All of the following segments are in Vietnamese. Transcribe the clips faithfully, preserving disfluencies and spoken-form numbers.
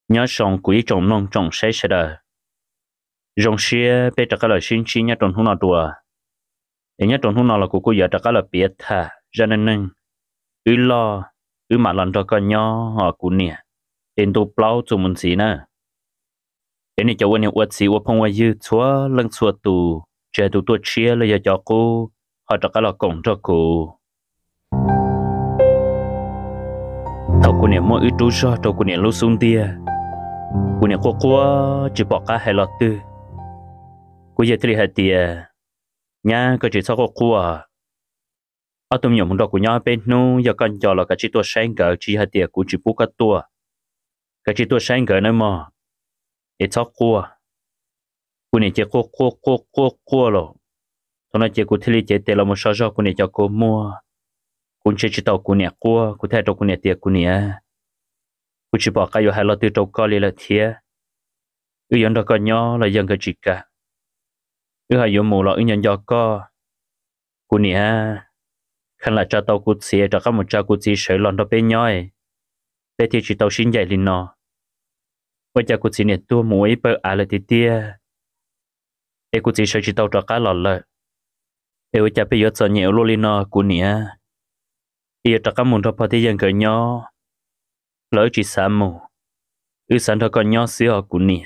nhớ sống quý trồng nông trồng sẽ sẽ đời rong xia bây giờ cái lời xin chi nhớ trồng không nào đùa để nhớ trồng không nào là của cô giờ giờ cái lời biết thà cho nên nên cứ lo cứ mà lần cho con nhỏ họ cũng nè tiền tu plau cho mình gì nè cái này cho anh em uất xí uất phong uất dư chúa lưng chúa tù chơi tù tuột chia là giờ cho cô họ cho cái lời cổng cho cô tàu cô nè mỗi ít chú cho tàu cô nè lúc xuống tia cô nè cô cô chỉ bỏ cả hai lọt tư cô giờ thì hai tia nhá có chỉ sau cô cô à ở tụi mình muốn đọc của nhau bên nu giờ cần cho là cái chỉ tua sáng cỡ chỉ hai tia cũng chỉ bút cái tua cái chỉ tua sáng cỡ nữa mà để cho cô cô này chỉ cô cô cô cô cô rồi thôi nói chỉ cô thấy chỉ tiền là một số số cô này cho cô mua cô chỉ chỉ tàu cô này cô cô thấy tàu cô này tiền cô này cô chỉ bỏ cái vô hai lọ từ tàu có liền là thiệt ư dân đó có nhỏ là dân cái chỉ cả ư hai vô mù là ư nhân do có cô này khăn là cho tàu cô xìa cho các một cha cô chỉ sợi lon đó bên nhoi bên thì chỉ tàu xin dạy liền nó bây giờ cô chỉ này tua mũi bơ à là tí tia em cô chỉ sợi chỉ tàu cho cá lọt lợi em bây giờ bây giờ cho nhiều luôn liền nó cô này bây giờ các môn đó phải dân cái nhỏ lỡ chỉ xả mù ư sản đó có nhỏ xíu cô này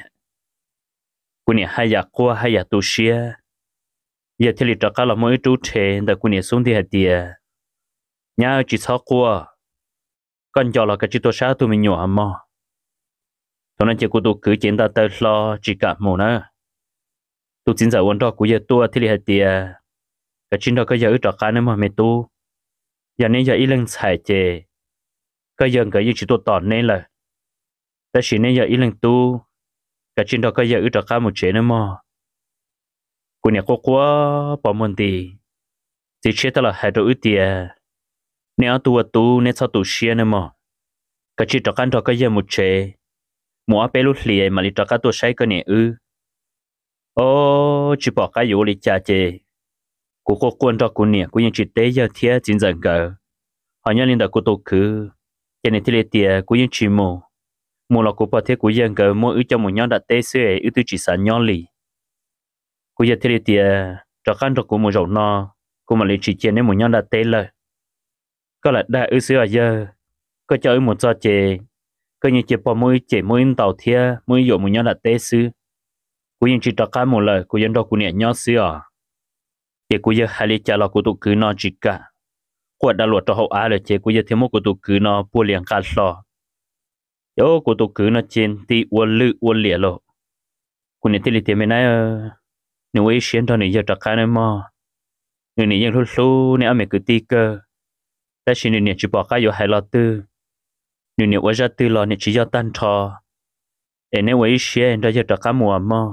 cô này hay giặc qua hay giặc tu xia giờ thì lịch cả là mỗi chú trẻ đã cô này xuống thì hạt tiền nhà chỉ sáu qua con cho là cái chỉ tôi sáu tôi mình nhỏ mà cho nên chỉ cô tôi cứ chuyện ta tới lo chỉ cả một nữa tôi chính giờวันđó cô giờ tôi thì hạt tiền cái chuyện đó cái giờ ở cả nữa mà mẹ tôi giờ này giờ ít lần xài chè cái giờ cái gì chỉ tôi tòn nên làแต่สิ่งนี้อย่าอีหลังตู้กับจินดอกก็อย่าอึดข้ามุเจนมอกูเนี่ยก็กลัวปอมันดีสิเชื่อตลอดให้ตัวอึดเดียเนี่ยตัวตู้เนี่ยชอบตัวเชียนมอกับจินดอกกันดอกก็อย่ามุเจมัวไปลุเลียมาลิดอกตัวใช้ก็เนี่ยอือโอ้จิบอกก็อยู่ลิจ่าเจกูก็กวนดอกกูเนี่ยกูยังจิตเตยเทียจินจังเกอหอยลินดอกกูตัวคือแค่ในที่เลเตียกูยังชิโมmua là của bà thế của dân cái mua ứ cho một nhóm đặt tế xưa ứ tư chỉ sản nhóm lì của dân thế thì cho khăn cho của một rộng no của mà lấy chỉ tiền đến một nhóm đặt tế lời có là đã ứ xưa ở giờ có cho ứ một cho chè có như chè bỏ mỗi chè mỗi tàu thia mỗi dụ một nhóm đặt tế xưa của dân chỉ cho khăn một lời của dân đó của nhẹ nhóm xưa chè của dân hai lý trả là của tụ cứ nó chỉ cả của đã luật cho hậu á là chè của dân thêm một của tụ cứ nó bùa liền cả lo yo cô tôi cứ nó trên thì uốn lự uốn lìa lộ cô này thì tiền bên này nếu ấy xuyên cho này giờ trả cái này mà người nàyยังlu này ame cứ tì cơแต่สิ่งนี้chỉ bỏ cái vô hai lọ tư người này uốn ra tư lọ này chỉ cho tan thọ để nếu ấy xuyên cho giờ trả cái mùa mà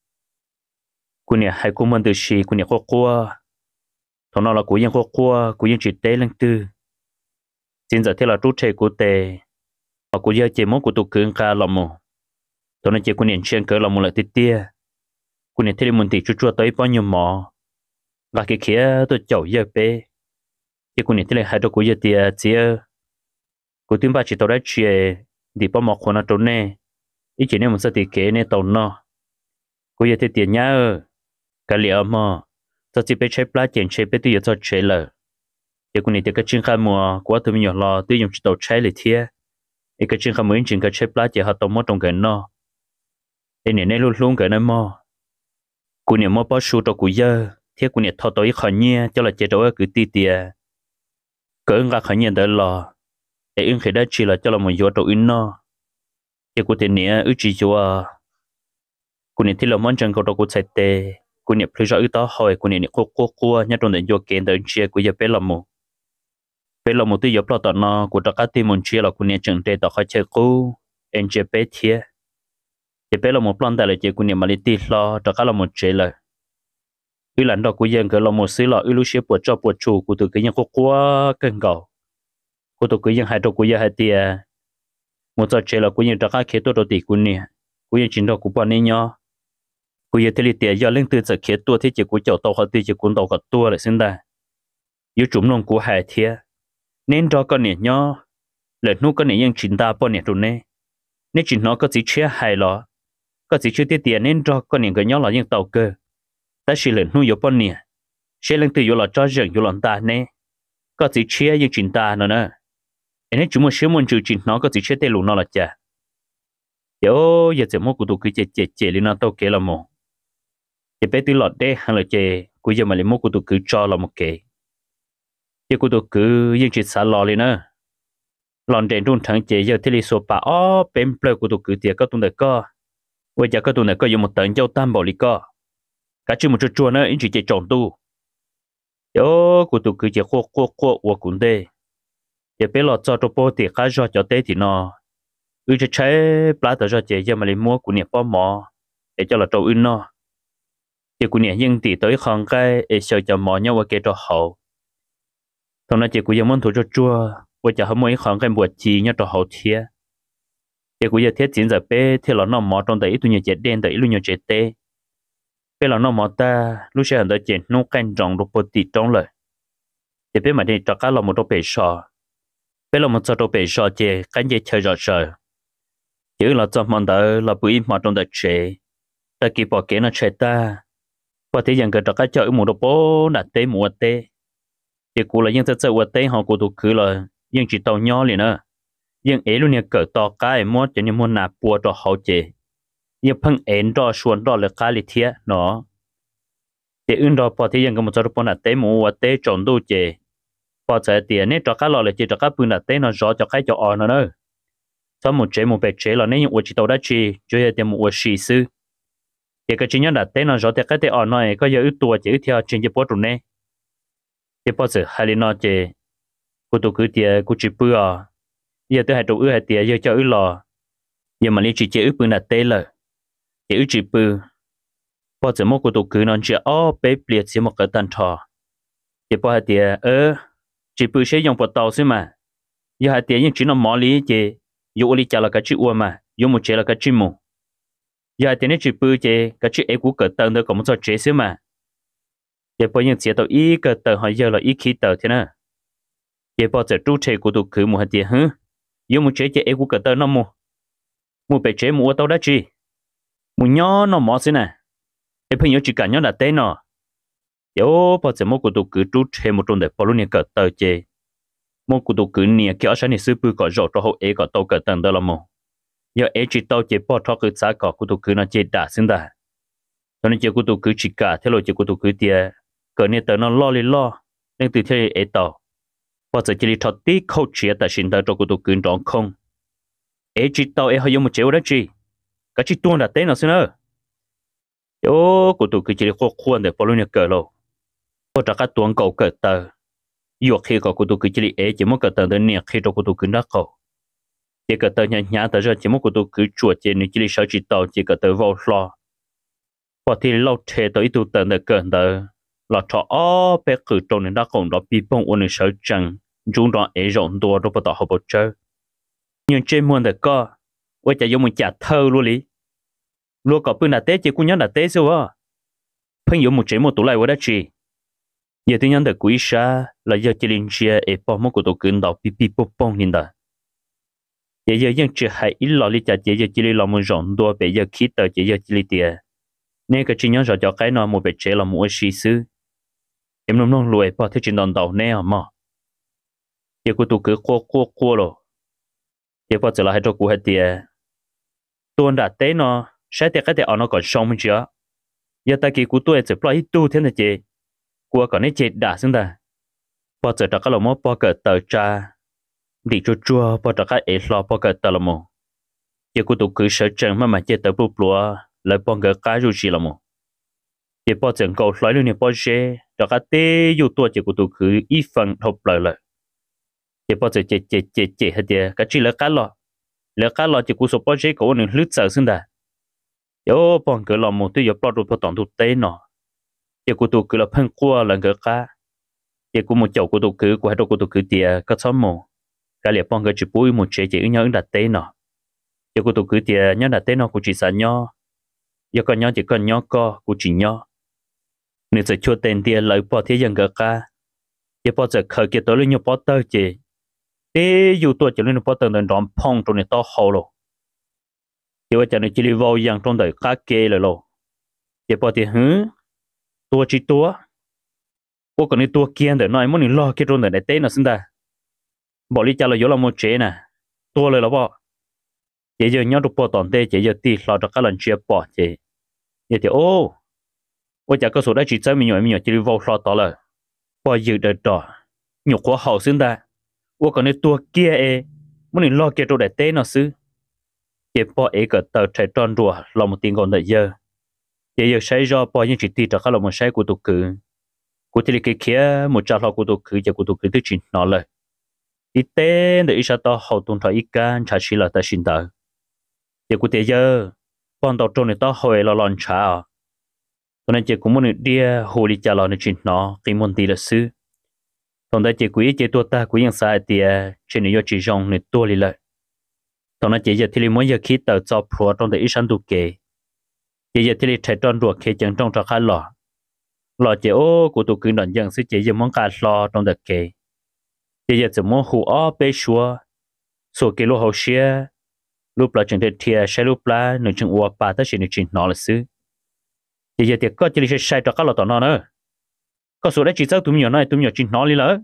cô này hai cô mình từ xí cô này có qua thằng nó là cô ยัง có qua cô ยัง chỉ tế lên tư xin giờ thế là rút chế cô tề họ cũng giờ chỉ muốn của tụ cường ca làm mồ, tôi nói chỉ của niệm chuyên cỡ làm mồ lại tiết tia, của niệm thấy mình thì chú chúa tới bao nhiêu mỏ, và cái kia tôi chậu giờ bé, chỉ của niệm thấy hai đứa của giờ tia chia, của tuyên ba chỉ tao đã chia, thì bao mỏ khoan trốn nè, ý chỉ nên một số tiền kế nè tàu nó, của giờ thì tiền nhá, cái liệu mà, tôi chỉ biết chơi plá tiền chơi biết tôi giờ cho chơi lờ, chỉ của niệm thì cái chuyên khai mùa, của tôi mình nhỏ lò tôi dùng chỉ tàu chơi để thiê cái cái chuyện không muốn chuyện cái xếp lá chỉ họ tông mất trong cái nó cái này này luôn luôn cái nó mò cụ này mò bao số cho cụ giờ thế cụ này thọ tới khỏi nhia cho là chế độ cứ ti tiề cỡ ngã khỏi nhia đỡ lò để ứng khi đó chỉ là cho là một vô đồ in nó cái cụ tiền này ư chỉ cho cụ này thì là món chân cầu đồ cụ chạy tê cụ này phải rõ ư đó hỏi cụ này này cô cô cô nhớ trong định vô kiện đỡ chia cụ giờ bé làm một bây giờ một tí giờ bao tận nó của các team mình chia là của nhà trường để tạo khai chơi cũ en giê pê thiê thì bây giờ một plan tại là chỉ của nhà mà đi tì lo cho các là một chế là cái lần đó của dân cái là một xí là lúc xí bữa cho bữa chủ của tụi cái nhà có quá cân cầu của tụi cái nhà hai đầu của nhà hai tia một giờ chế là của nhà cho các khế tôi đầu tỷ của nhà của nhà chính đó của bọn này nhau của nhà thì tia giờ lên từ giờ khế tôi thì chỉ của chậu tàu họ thì chỉ của tàu cả tôi lại xin ta yếu chúng nó của hai thiê nên cho con nè nhó lợn nút con nèยัง chín ta bọn nè rồi nè nên chỉ nó có chỉ chia hai lọ có chỉ chưa tiết tiền nên cho con những cái nhóm là những tàu cơ ta chỉ lần nuôi yếu bọn nè sẽ lần từ yếu là cho rừng yếu lần ta nè có chỉ chia những chuyện ta nữa nè nên chúng mình sẽ muốn chịu chuyện nó có chỉ chia tên luôn nó là chả yếu giờ chỉ mua của tụi cứ chè chè chè lên nó tàu kế là một chỉ bé tí lọt đấy hay là chè của giờ mà lấy mua của tụi cứ cho là một kế giờ của tụi cứ những chuyện xả lò lên nữa lòn đèn đun thằng chè giờ thì đi số bà ó bém bờ của tụi cứ tiệt có tụi này có bây giờ có tụi này có dùng một tấn dâu tam bảo lý có cả chứ một chút chua nữa anh chỉ chạy trộn tu yo của tụi cứ chạy khô khô khô của cũng đây giờ bé lọt cho tụi bố thì khá cho cho tết thì nó ư cho chế plá tờ cho chạy giờ mà lấy mua của nhiệt bao mỏ để cho là trâu ư nó giờ của nhiệt nhưng thì tới khoảng cái để sợ cho mỏ nhau qua cái trò hậu thằng nó chỉ của giờ muốn thủ cho chua bây giờ hôm mấy khoảng cái buổi chiều nhau trò hậu thiệt giờ của giờ thiết chiến giờ bé thì là nó mỏ trong đấy tụi nhiều chết đen đấy luôn nhiều chết tê bé là nó mỏ ta lúc sau đó chết nó canh trọng đồ bột tịt trong lời giờ bé mà đi cho cá là một đồ bể sò bé là một chỗ đồ bể sò chơi canh chơi chơi rõ sợ chứ là cho món đó là bụi mà trong đấy chơi ta kịp bỏ kế nó chơi ta và thế rằng cái cho cá chơi một đồ bố đặt tê một tê giờ của là những thứ chơi một tê họ của tụi cứ là những chỉ tàu nhỏ liền nữa nhưng ấy luôn nha cỡ to cái mót cho nên muốn nạp bùa cho hậu chế nhưng phăng ến đó xuân đó là cái lý thiệt nó để ứng đó bỏ thìยังcó một số đồ nạp tế mù và tế trộn đồ chế bỏ chạy tiền nên cho cái lò là chỉ cho cái bún nạp tế nó rõ cho cái cho on nó nữa sau một chế một bề chế là nên những chỉ tàu đã chi cho là tiền một sĩ sư thì cái chính nhân nạp tế nó rõ thì cái tế on này có giờ ước tua chỉ theo trên cái bốt rồi nè thì bỏ chạy hai lần nó chế của tụi cứ tiền của chỉ bữa giờ tôi hay trụ ư hay tiền giờ cho ư lò giờ mà liên chỉ chế ư bự là tê lờ chế ư chỉ bự bao giờ một của tụ cứ non chỉ ó bé bịa chỉ một cái tàn thọ giờ bao hay tiền ơ chỉ bự sẽ dùng bột tàu xí mà giờ hay tiền nhưng chỉ nó mỏ lý chế dù lý trả là cái chữ uo mà dù một chế là cái chữ mù giờ hay tiền chỉ bự chế cái chữ ấy của cái tàu đó còn một số chế xí mà giờ bao nhiêu chế tàu ý cái tàu họ giờ là ý khí tàu thế nào giờ bao giờ trụ chế của tụ cứ một hay tiền hứ dù một chế chế ấy của cái tàu nó mù một bề chế một tàu đã chi một nhỏ nó mỏ xí nè em phải nhớ chỉ cả nhớ là tên nó yếu bao giờ một cụ tụ cứ trú thêm một trong để bao nhiêu cỡ tờ chế một cụ tụ cứ nia kéo sang này sư bự có rõ cho hậu ấy có tàu cỡ tầng đó là một giờ ấy chỉ tàu chế bao thọ cứ giá có cụ tụ cứ nó chế đã xin ta cho nên chế cụ tụ cứ chỉ cả theo lối chế cụ tụ cứ tiền cỡ này tờ nó lo li lo nên từ thế ấy tàu bao giờ chỉ đi thọ tí khâu chia tại xin ta cho cụ tụ cứ tròn không ấy chỉ tàu ấy họ dùng một chế đó chi cái chỉ tuôn là tên nó xin ơ yo của tụi cứ chỉ khó khăn để bao nhiêu cỡ lo có trả các tuồng cầu cỡ tờ yêu khi có của tụi cứ chỉ ấy chỉ một cỡ tờ đơn nhẹ khi cho của tụi cứ đắc cầu chỉ cỡ tờ nhẹ nhàng tờ ra chỉ một của tụi cứ chuột chỉ nên chỉ sợ chỉ tàu chỉ cỡ tờ vào lo và thì lâu thế tới tụi tờ để cỡ tờ là cho ó bé cứ trong nên đắc cầu đó bị bông ôn sợ chẳng chúng đó ấy rộng đua đâu bắt đầu học bớt chơi nhưng trên muôn để co ôi chả dùng một chả thơ luôn đi luôn có bữa nào tết chỉ cũng nhớ là tết sao à phân dụng một chế một tủ lại với đó chị giờ tôi nhớ được quý sa là giờ chỉ linh chia để bỏ một cái tủ cứng đầu pi pi bốc bong lên đó giờ giờ những chuyện hay ít lo li chả giờ giờ chỉ làm một rộng đua bây giờ khí tờ giờ giờ chỉ li tiền nên cái chỉ nhớ rõ cho cái nó một bề chế là một sĩ sư em nông nông lùi bỏ theo chuyện đòn đầu nè mà giờ cái tủ cứ qua qua qua rồi giờ bỏ trở lại cho cụ hết tiền tuần đã tết nó sẽ tiết cái tiết nó còn sống chưa giờ ta kỳ của tôi chỉ bỏ ít tu thế này chị của còn ấy chị đã xứng ta bỏ giờ ta cái lồng mốt bỏ cỡ tờ cha đi chua chua bỏ ta cái ấy lo bỏ cỡ tờ lồng mốt giờ của tôi cứ sợ chừng mà mà chị tờ bút lúa lại bỏ cỡ cái rồi gì lồng mốt giờ bỏ chừng cầu nói luôn nè bỏ xe ta cái tê yêu tôi chị của tôi cứ ít phần hộp lời lời giờ bỏ giờ chị chị chị chị hết giờ cái chỉ là cái lo là cái lo chị của số bỏ xe của mình lướt sợ xứng ta yo bọn cứ làm một thứ yo bao đồ tổng thực tế nó giờ của tôi cứ là phân qua là cái cá giờ của một chậu của tôi cứ của hai đồ của tôi cứ tiền có sáu mồ cái liệt bọn cứ chỉ bui một chế chỉ nhớ đặt tế nó giờ của tôi cứ tiền nhớ đặt tế nó của chỉ sản nho giờ con nho chỉ con nho co của chỉ nho nếu sẽ cho tiền tiền lấy bỏ thế dân cái cá giờ bỏ giờ khởi kia tới lên nhau bỏ tơ chế ê dù tôi chỉ lên bỏ tơ nên đòn phong trong này to hậu rồi thì vợ chồng này chỉ đi vào yang trong đời cá kê rồi lo thì bỏ thì hứ tua chỉ tua ô còn đi tua kia để nói muốn đi lo cái trong đời này tên là sinh ta bỏ đi cha là yếu là một chế nè tuaเลยlà bỏ chỉ giờ nhớ được bỏ tòn tê chỉ giờ tì lo cho các lần chia bỏ chỉ giờ thì ô ô chả có số đó chỉ chơi mình nhỏ mình nhỏ chỉ đi vào lo tỏ là bỏ dự đời đỏ nhục của hậu sinh ta ô còn đi tua kia e muốn đi lo cái trong đời tên là sư chỉ bỏ ấy cái tờ trái tròn rùa là một tiếng còn đợi giờ chỉ giờ sai do bỏ những chỉ tì cho các lần một sai của tụ cử của thì cái kia một trò lo của tụ cử cho của tụ cử thứ chuyện nóเลยít tên để ít sao to hậu tuần thời ít can trả chỉ là ta xin tờ giờ của thế giờ bọn tàu trôn này to hồi là lon trả cho nên chỉ cũng muốn đi hồ đi trả lo này chuyện nó cái môn tí là sư còn đây chỉ quý chỉ tua ta quý yang sai thì trên này do chỉ rong này tua đi lại còn nó chỉ giờ thì mỗi giờ khi tờ cho pro trong để ít sáng tụ kề chỉ giờ thì chạy tròn ruột khi chẳng trong trò khá lọ lọ chỉ ô của tụ cứ đoạn dần sư chỉ giờ món cá lò trong đợt kề chỉ giờ chỉ muốn hủ ó bê xua số cái lô hậu xia lúc là chẳng thể thiệt sai lúc là nửa chừng uo ba tới chỉ nửa chừng nó là sư chỉ giờ thì có chỉ là sai cho các lọ tao nó nữa có số đấy chỉ sao tụi nhỏ này tụi nhỏ chừng nó đi lỡ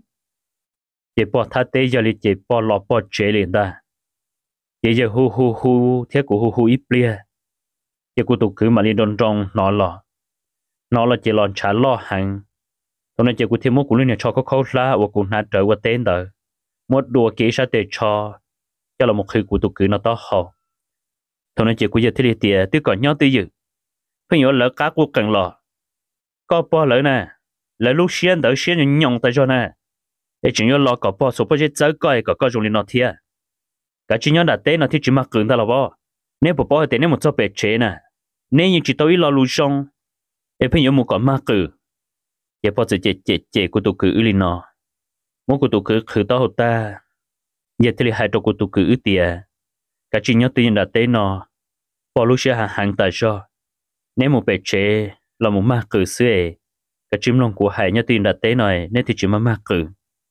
chỉ bỏ thắt tế giờ thì chỉ bỏ lọ bỏ chế liền ta chỉ giờ hu hu hu thế của hu hu ít bia chỉ của tụ cứ mà đi đòn trong nó lọ nó là chỉ lon trả lo hàng cho nên chỉ của thêm một của linh cho có khâu lá và cũng nát trở qua tên đời một đùa kỹ sát để cho cho là một khi của tụ cứ nó to hậu cho nên chỉ của giờ thì tiền tôi còn nhớ tới dự phải nhớ lỡ cá của cần lò có bao lỡ nè lỡ lúc xuyên đỡ xuyên nhông tới cho nè để chỉ nhớ lò có bao số bao nhiêu trái coi có có dùng linh nó thiệt cả chỉ nhớ đặt tên nó thì chỉ mặc cường ta là bao nếu bộ bao thì nếu một số bể chế nè nếu như chỉ tôi lo lù xong em phải nhớ một con ma cử giờ bao giờ chế chế chế của tụ cử lên nó một của tụ cử khử tao ta giờ thì hai tụ của tụ cử tiề cả chỉ nhớ tự nhiên đã tên nó bao lúc sẽ hàng hàng tại cho nếu một bề chế là một ma cử xưa cả chim lòng của hai nhớ tự nhiên đã tên này nên thì chỉ mà ma cử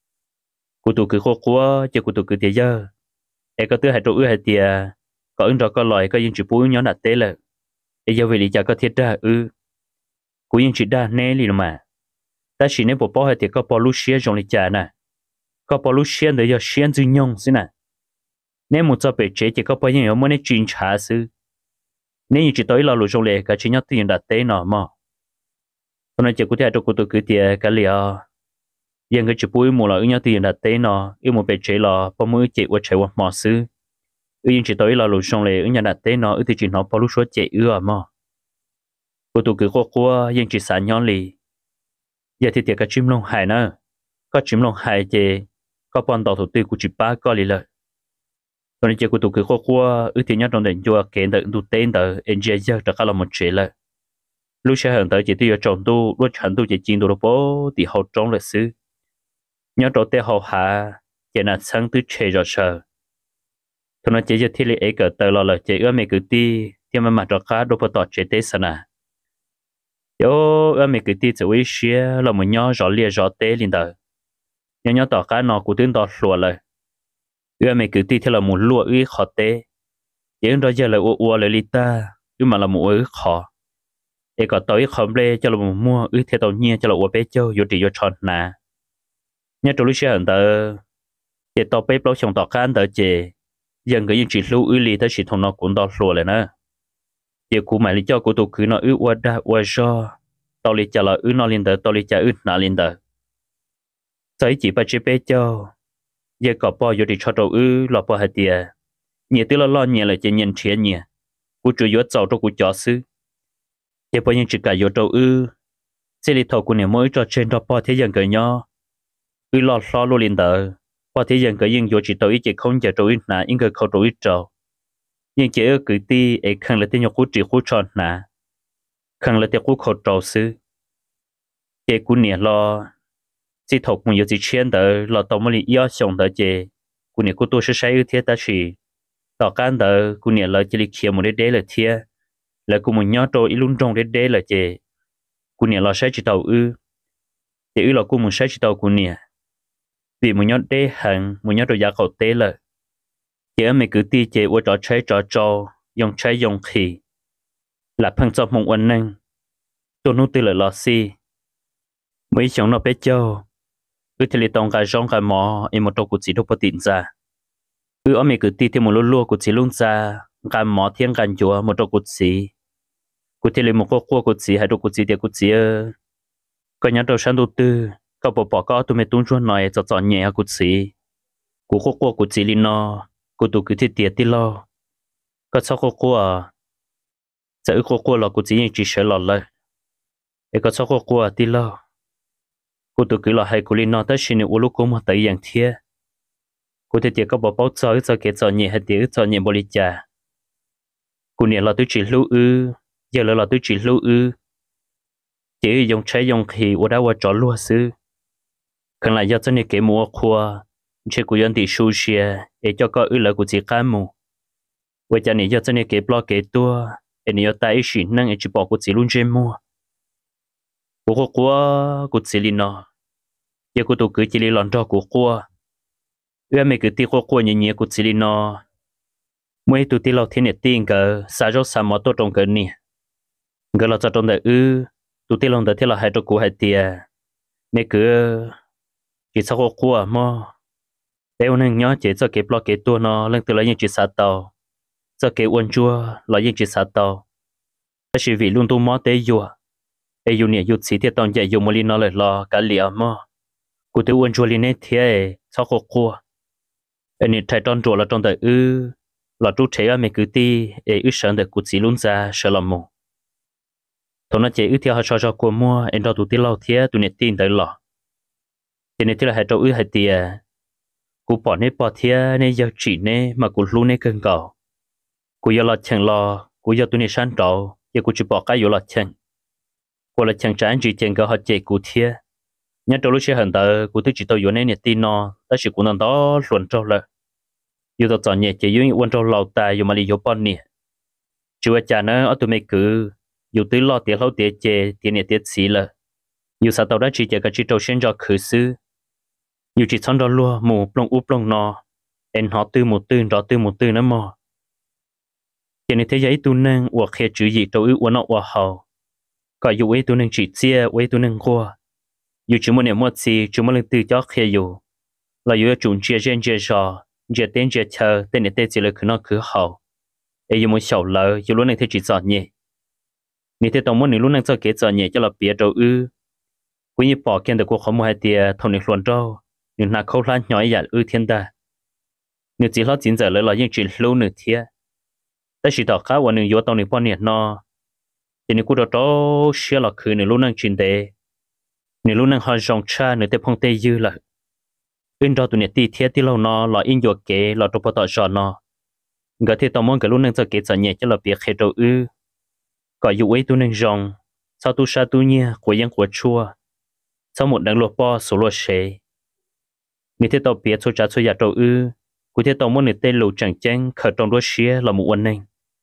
của tụ cử khó quá giờ của tụ cử tiề giờ em có thứ hai tụ ư hai tiề có ứng đó có loại có những chữ búi nhớ đã tên là bây giờ về lý cho có thiết ra ư cú yên chỉ đa nè liền mà ta chỉ nên bộ bao hay thì có bao lúc xia trong lịch trả nè có bao lúc xia để cho xia dư nhung xí nè nếu một giờ bể chế thì có bao nhiêu muốn nên chuyên trả sư nếu như chỉ tới là lúc trong lệ cả chỉ nhớ tiền đặt tế nọ mà cho nên chỉ có thể cho cô tôi cứ tiền cả liệu yên cái chỉ bùi một là nhớ tiền đặt tế nọ yêu một bể chế là bao nhiêu chị qua chạy qua mò sư yên chỉ tới là lúc trong lệ nhớ đặt tế nọ thì chỉ nó bao lúc số chị ưa mà cô tụ cứ qua qua nhưng chỉ sản nhon lì giờ thì tiệc cả chim lông hải nữa có chim lông hải thì có bọn tàu thủ tư của chị ba có lì lợi cho nên chỉ cô tụ cứ qua qua ước thì nhớ trong đền chùa kể đợi tụ tên đợi anh chị giờ cho các là một chuyện lợi lúc sẽ hưởng tới chỉ tiêu trồng tu lúc chẳng tu chỉ chín tu bố thì hậu trong lịch sử nhớ trong tê hậu hạ chỉ là sáng tứ chế rồi sợ cho nên chỉ giờ thì lệ ấy cỡ tờ lo lợi chỉ ước mẹ cứ ti thì mà mặt cho cá đồ bớt tọt chế tế sana yo em mình cứ đi chơi xía là một nhỏ rõ lia rõ tế lên đời nhỏ nhỏ tỏ cá nó cũng tiếng tỏ lùaเลยem mình cứ đi theo là một lùa uy khó tế những đó giờ là u u là lita nhưng mà là một uy khó để có tới không lê cho là một mua uy theo tàu nhiên cho là u bé châu vô trị vô tròn nà nhớ trong lúc xưa hẳn tờ để tàu bé bao chồng tỏ cá tờ chè dần cái những chỉ lưu uy lì tới chỉ thằng nó cũng tỏ lùaเลยnữa giờ cụ mày lý cho cụ tụ cứ nó ư qua đa qua do tao lý cho là ư nó liên đờ tao lý cho ư nó liên đờ tới chỉ ba chế bé cho giờ có bao giờ thì cho tao ư lo bao hạt tiền nhiều thứ lo lo nhiều là chỉ nhận tiền nhiều cụ chủ yếu giàu cho cụ cho sư giờ bao nhiêu chỉ cả yếu tao ư sẽ lý thầu cụ này mới cho trên đó bao thế dân cởi nhau ư lo lo lo liên đờ bao thế dân cởi dân yếu chỉ tao ít chỉ không giờ tao ít nà ít cái không tao ít trâu nhưng chỉ ở cử ti ấy khăng là tên nhóc cú chỉ cú tròn nà khăng là tên cú khẩu trâu sư cái cú nè lo chỉ thọc mình có chỉ chuyên đỡ lo tao mới yếu xong đỡ chế cú nè cú tôi sẽ sai ưu thế ta chỉ tao can đỡ cú nè lo chỉ lịch kia một đế đế là thiê là cú mình nhớ trâu ít luôn trong đế đế là chế cú nè lo sai chỉ tàu ư thì ư là cú mình sai chỉ tàu cú nè vì mình nhớ đế hàng mình nhớ trâu giá khẩu tế là giờ mình cứ ti chế qua trò chơi trò trò dùng trái dùng khí là phăng cho mong ân năng tôi nuôi từ lời lọ xì mấy chồng nó bé châu ư thì tông cái rong cái mỏ em một đầu của chị đâu có tiền ra ư ở mấy cái tí thì một lúa lúa của chị luôn ra cái mỏ thiên cái chúa một đầu của chị của thì một cô cô của chị hay đầu của chị thì của chị ơ cái nhà đầu sáng đầu tư có bộ bỏ có tụi mình tung chuột nói cho chọn nhẹ của chị của cô cô của chị linh nó của tụi cứ thì tiệt tí lo có sao cô cô à sẽ ư cô cô là của chị chỉ sợ lọt lại để có sao cô cô à tí lo cô tụi cứ là hay của linh nó tới xin u lúc cô mà tới dạng thiê cô thì tiệt có bỏ bao giờ cho cái cho nhẹ hay tiệt cho nhẹ bồi trà cô nhẹ là tôi chỉ lưu ư giờ là là tôi chỉ lưu ư chỉ dùng trái dùng khí ở đâu ở chỗ lúa sư còn lại do cho nên cái mua khoa chỉ của dân thì su xia để cho có ư là của chị cá mù với cho nên do cho nên cái blog cái tua để nhiều tay chỉ năng chỉ bỏ của chị luôn trên mua của cô của của chị linh nó giờ của tôi cứ chỉ linh lon cho của cô ư mấy cái tí của cô nhẹ nhẹ của chị linh nó mấy tụi tí lâu thiên nhật tiền cả sao cho sao mà tôi trong cái này cái là cho trong đời ư tụi tí lâu đời thì là hai trâu của hai tia mấy cứ chỉ sao cô cô mà để ông nhớ chỉ cho cái blog cái tua nó lên từ lấy những chỉ sát tàu cho cái uốn chua lấy những chỉ sát tàuแต่ชีวิตลุงตัวมอเตยอยู่เออยู่เนี่ยอยู่สีที่ตอนใหญ่อยู่มลินอเลยรอกันเหลียวมอกูตัวอ้วนชัวลินเนเทียชอบกลัวอันนี้ไทยตอนจัวเราตอนแต่อื้อเราจูเทียไม่คือตีเออื้อเฉินแต่กูสีลุงจะเฉลมตอนนั้นเจอื้อที่เขาชอบชอบกลัวมัวเอ็นเราตัวที่เราเทียตัวเนี่ยตีนแต่หล่อเจเนี่ยที่เราให้เราอื้อให้เตียกูปอดเนี่ยปอดเทียเนี่ยยาวจีเนี่ยมากูรู้เนี่ยเกินเก่ากูยอมรอเชิงรอกูยอมตัวเนี่ยชั้นโตgiờ cô chỉ bỏ cái vô là chân cô là chân trán chỉ chân cái họ chạy cụ thiê nhớ trong lúc xe hận tờ cô tôi chỉ tao vô này nè tin nó ta chỉ cũng nằm đó luồn trâu lợ yêu tao chọn nhẹ chỉ yêu quan trâu lầu tài yêu mà đi vô bọn nè chú cha nó ở tụi mày cứ yêu tới lo tiền lâu tiền chè tiền nè tiền xí lợ yêu sao tao đã chỉ chạy cái chỉ trâu xuyên cho khử sư yêu chỉ xong đó luôn mù plong úp plong nọ em họ tư một tư rõ tư một tư nữa mà cho nên thế giới tu nâng hoặc khi chữ gì đâu ư uốn nọ hoặc hậu có dù ấy tu nâng chỉ chia ấy tu nâng qua dù chúng mình muốn gì chúng mình tự cho khi dù là dù chúng chia trên chia sò chia tên chia chờ tên này tên chỉ là cứ nó cứ hậu ấy dù muốn sầu lỡ dù lúc này thế chỉ chọn nhẹ nếu thế tổng muốn nếu lúc này cho kế chọn nhẹ cho là bịa đâu ư quý như bỏ kiên được cuộc không mua hai tia thằng này luồn đâu nhưng là khâu lan nhỏ giả ư thiên ta nếu chỉ lo chín giờ lại là những chuyện lâu nữa thiệtแต่สิต่อข้าววันหนึ่งอยู่ตอนนี้พอเนี่ยนอทีนี้กูจะต้องเชื่อหลักคือในรุ่นนั่งจินเดในรุ่นนั่งหาจงชาในแต่พงเตยยืละอื่นเราตัวเนี่ยตีเทียที่เรานอเราอินโยเกเราตัวปตจอนอก็ที่ตอนมองกับรุ่นนั่งจะเกจะเนี่ยจะเราเปียกเฮโดอือก็อยู่ไว้ตัวหนึ่งจงsau tu sa tu nhia của dân của chua sau một đằng lột po số lột xế như thế tàu biệt số trả số giả đầu ư cụ thể tàu muốn người tên lù chẳng chăng khởi trong đôi xía là một vấn đề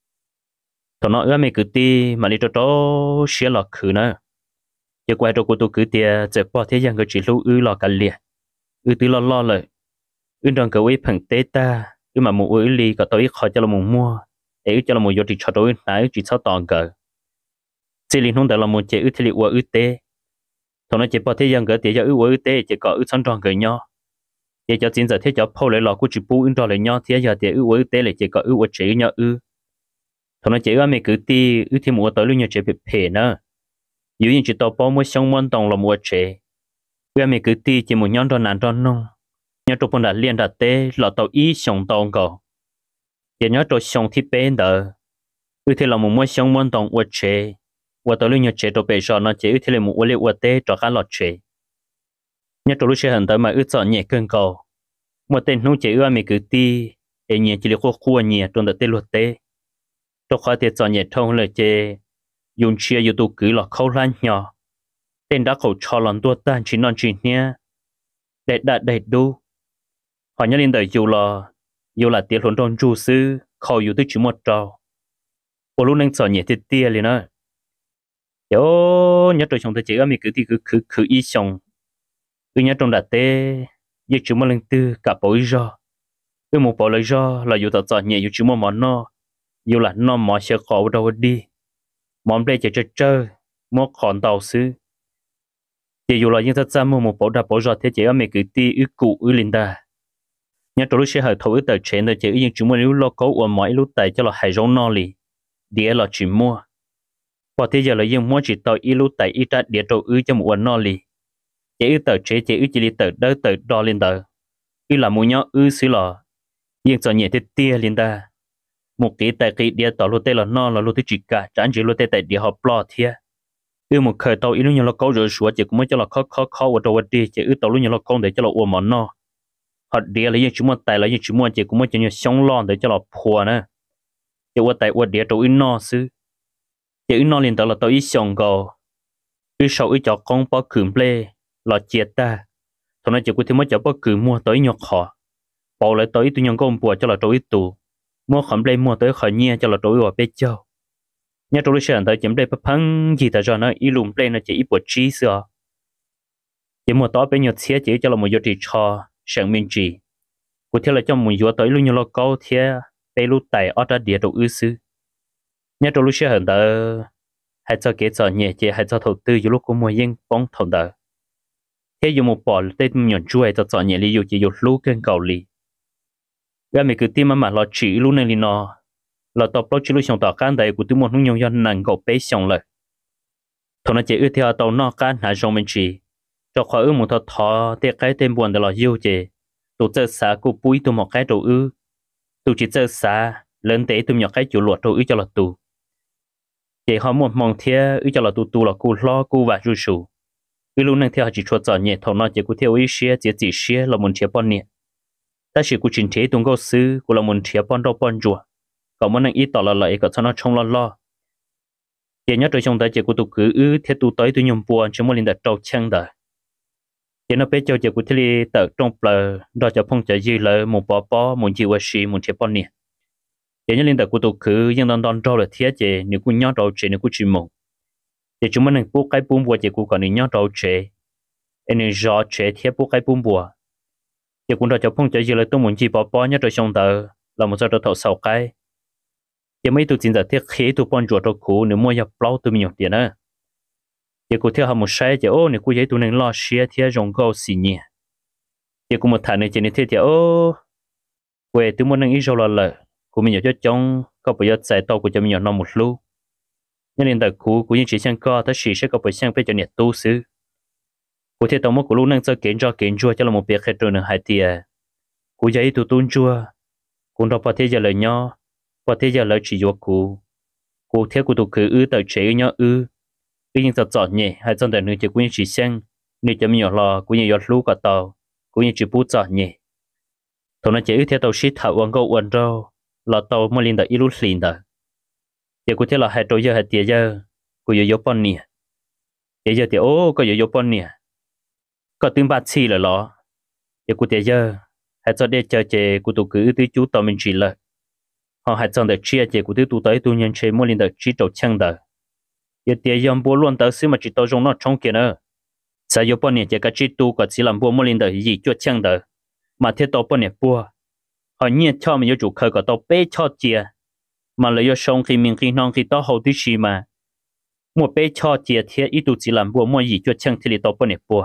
tao nói mấy cứ ti mà đi cho đó xía là khử nữa giờ quay cho cô tôi cứ tia giờ bỏ thế gian cái chỉ lưu ư là cả liệt ư tí lo lo lại ư đang cái ấy phẳng tế ta ư mà một ư ly cả tôi khỏi cho là một mua để ư cho là một giờ thì cho tôi nãy chỉ sao toàn cờ chỉ liên thông tại là một chế ư thì liệu ư tế tao nói chỉ bỏ thế gian cái tia cho ư ư tế chỉ có ư sẵn tròn cái nhau giờ cho chính giờ thế cho phô lại lò của chị bu ứng đo lại nhau thế giờ thì ư ư tế lại chỉ có ư ư chế nhau ư thằng nó chỉ ở mấy cứ ti ư thì mua tới luôn nhau chế bị phê nữa dù như chỉ tao bao mua xong món đồng là mua chế ư mấy cứ ti chỉ một nhóm đó nản đó nông nhau trong phần đã liên đặt tế là tao ý xong tao cầu giờ nhớ trong xong thì bên đó ư thì là một mua xong món đồng mua chế và tới luôn nhau chế trong bề nó chỉ ư thì là một mua liệu tế cho cả lọt chế nhớ trong lúc xe hận tới mà ư chọn nhẹ cơn cầu một tên nông chỉ ư mình cứ ti để nhẹ chỉ là khu khu nhẹ trong đợt tê luật tê trong khỏi tiền chọn nhẹ thông lời chê dùng chia dùng tu cứ là khâu lan nhỏ tên đã khẩu cho lần tua tan chỉ non chỉ nhé để đạt đầy đủ họ nhớ lên đời dù là dù là tiền luận trong chủ sư khẩu dù tới chỉ một trò ô lúc nâng chọn nhẹ thì tia liền á yo nhớ trong trong tới chỉ ư mình cứ ti cứ cứ cứ ý xong ư nhớ trong đợt tê giờ chúng mình tư cả bối do ư một bộ lời do là dù tạo chọn nhẹ dù chúng mình món no dù là nó mỏ sẽ khó đâu đi món đây chỉ chơi chơi mua còn tàu xứ chỉ dù là những thật ra mua một bộ đạp bộ giọt thế chỉ ở mấy cái ti ư cụ ư linh ta nhớ tôi lúc sẽ hỏi thấu ư tờ trên rồi chỉ ư những chúng mua lúc lo có uổng mọi lúc tại cho là hải rong no lì địa là chỉ mua và thế giờ là những mua chỉ tàu ư lúc tại ư ta địa trâu ư cho một uổng no lì chỉ ư tờ chế chỉ ư chỉ đi tờ đỡ tờ đo lên tờ ư là mua nhớ ư xứ lò những cho nhẹ thế tia linh ta một cái tại cái địa tàu lúc tê là no là lúc thế chỉ cả chẳng chỉ lúc tê tại địa họ plot thiệt ư một khởi tàu ư như là câu rồi sủa chỉ cũng mới cho là khó khó khó ở đâu đi chỉ ư tàu lúc như là con để cho là uổng món no họ địa là những chúng mình tại là những chúng mình chỉ cũng mới cho nhiều sống lon để cho là phùa nữa chỉ ở tại ở địa tàu ư no xứ chỉ ư no liền tàu là tàu ư xong go ư sau ư cho con bao cừm ple là chết ta thằng này chỉ có thể mới cho bao cừm mua tới nhọc họ bảo lại tới tụi nhân công bùa cho là tàu ư tù mua khẩm ple mua tới khỏi nhia cho là tàu ư ở bên châu nhớ tôi sẽ tới chấm đây bắt phăng gì tại cho nó ít lùm ple nó chỉ ít bột chi xưa chỉ một tỏ bên nhật xe chỉ cho là một giờ chỉ cho sáng minh chỉ cụ thể là trong một giờ tới lúc như là câu thế đây lúc tại ở đó địa đầu ư sư nhớ tôi sẽ hận tới hay cho kế cho nhẹ chỉ hay cho đầu tư dù lúc có mua yên bóng thầu đỡ thế dùng một bỏ tên nhận chuối cho chọn nhẹ lý dù chỉ dùng lúc kênh cầu lì ra mình cứ tìm mà mà lo chỉ lúc này li nó là tập lo chỉ lúc xong tỏ can đây của tôi muốn nhung dân nàng cầu bé xong lại thằng nó chỉ ưu theo tàu nó can hạ trong mình chỉ cho khỏi ưu một thọ thọ để cái tên buồn để lo yêu chỉ tụ chơi xa của bụi tụ một cái đồ ưu tụ chỉ chơi xa lớn tế tụ nhọc cái chủ luật đồ ưu cho là tụ chỉ họ một mong theo ưu cho là tụ tụ là cu lo cu và rủ sủ ưu lúc này theo họ chỉ cho chọn nhẹ thằng nó chỉ của theo ý xia chỉ chỉ xia là muốn theo bọn nhẹ ta chỉ của chính thế tung câu sư của là muốn theo bọn đâu bọn chùa còn muốn năng ít tỏ là lại có cho nó trông lo lo chỉ nhớ tôi trong tay chỉ của tụ cứ ư theo tụ tới tụ nhung buồn cho muốn linh đặt trâu chăng đời chỉ nó bé cho chỉ của thế tự trong bờ đó cho phong chạy dư lợi một bó bó một chiều xì một chiếc bọn nè chỉ nhớ linh đặt của tụ cứ nhưng đòn đòn trâu là thiết chỉ nếu của nhớ trâu chỉ nếu của chim mù chỉ chúng mình bố cái bún bùa chỉ của còn nhớ trâu chỉ anh rõ chỉ thiết bố cái bún bùa chỉ cũng đó cho phong chạy dư lợi tôi muốn chỉ bó bó nhớ trâu trong tờ là một sao trâu thầu sầu cái chỉ mấy tụ chính giờ thiết khí tụ bọn chuột trâu cũ nếu mua nhập lâu tụ mình nhọc tiền nữa chỉ cụ theo họ một sai chỉ ô nếu cụ giấy tụi nên lo xia theo rong câu xì nhẹ chỉ cụ một thằng này chỉ nên theo thì ô quê tụi muốn năng ý rồi là lợ cụ mình nhớ cho chồng có bây giờ giải tàu của cho mình nhớ nó một lúc nhưng nên tại cụ cụ như chỉ sang co ta chỉ sẽ có bây sang bây giờ nhiệt tu sư cụ theo tàu một cụ lúc năng cho kiến cho kiến chua cho là một việc hết rồi nữa hai tia cụ giấy tụi tuôn chua cụ đâu có thế giờ lời nhau có thế giờ lời chỉ vô cụ cụ theo cụ tụ cứ ư tờ chế nhau ư tuy nhiên thật chọn nhẹ hay trong đời nữ chỉ cũng chỉ sang nữ chỉ mình lo cũng như giọt lũ cả tàu cũng như chỉ bút chọn nhẹ thằng nó chỉ theo tàu ship thảo uống câu uống rau là tàu mới lên được ít lúc liền đó chỉ cũng theo là hai trôi giờ hai tiệt giờ cũng giờ yếu bọn nè giờ giờ thì ô có giờ yếu bọn nè có tiếng bát xì là lo chỉ cũng tiệt giờ hai cho để chờ chế cũng tụ cứ tới chú tàu mình chỉ là họ hai trong đời chia chế cũng tới tụ tới tụ nhân chế mới lên được chỉ trâu chăng đó giờ tiền yếm bố luôn tới xí mà chỉ tao dùng nó trong kia nữa, sao giờ bọn này chỉ cái chỉ tu cái chỉ làm bố mua lên đời gì cho chăng đời, mà thế tao bọn này bố, họ nhớ cho mình chủ khởi cái tao bé cho chia, mà lấy xong khi mình khi non khi tao hậu tí gì mà, mua bé cho chia thế ít tu chỉ làm bố mua gì cho chăng thì tao bọn này bố,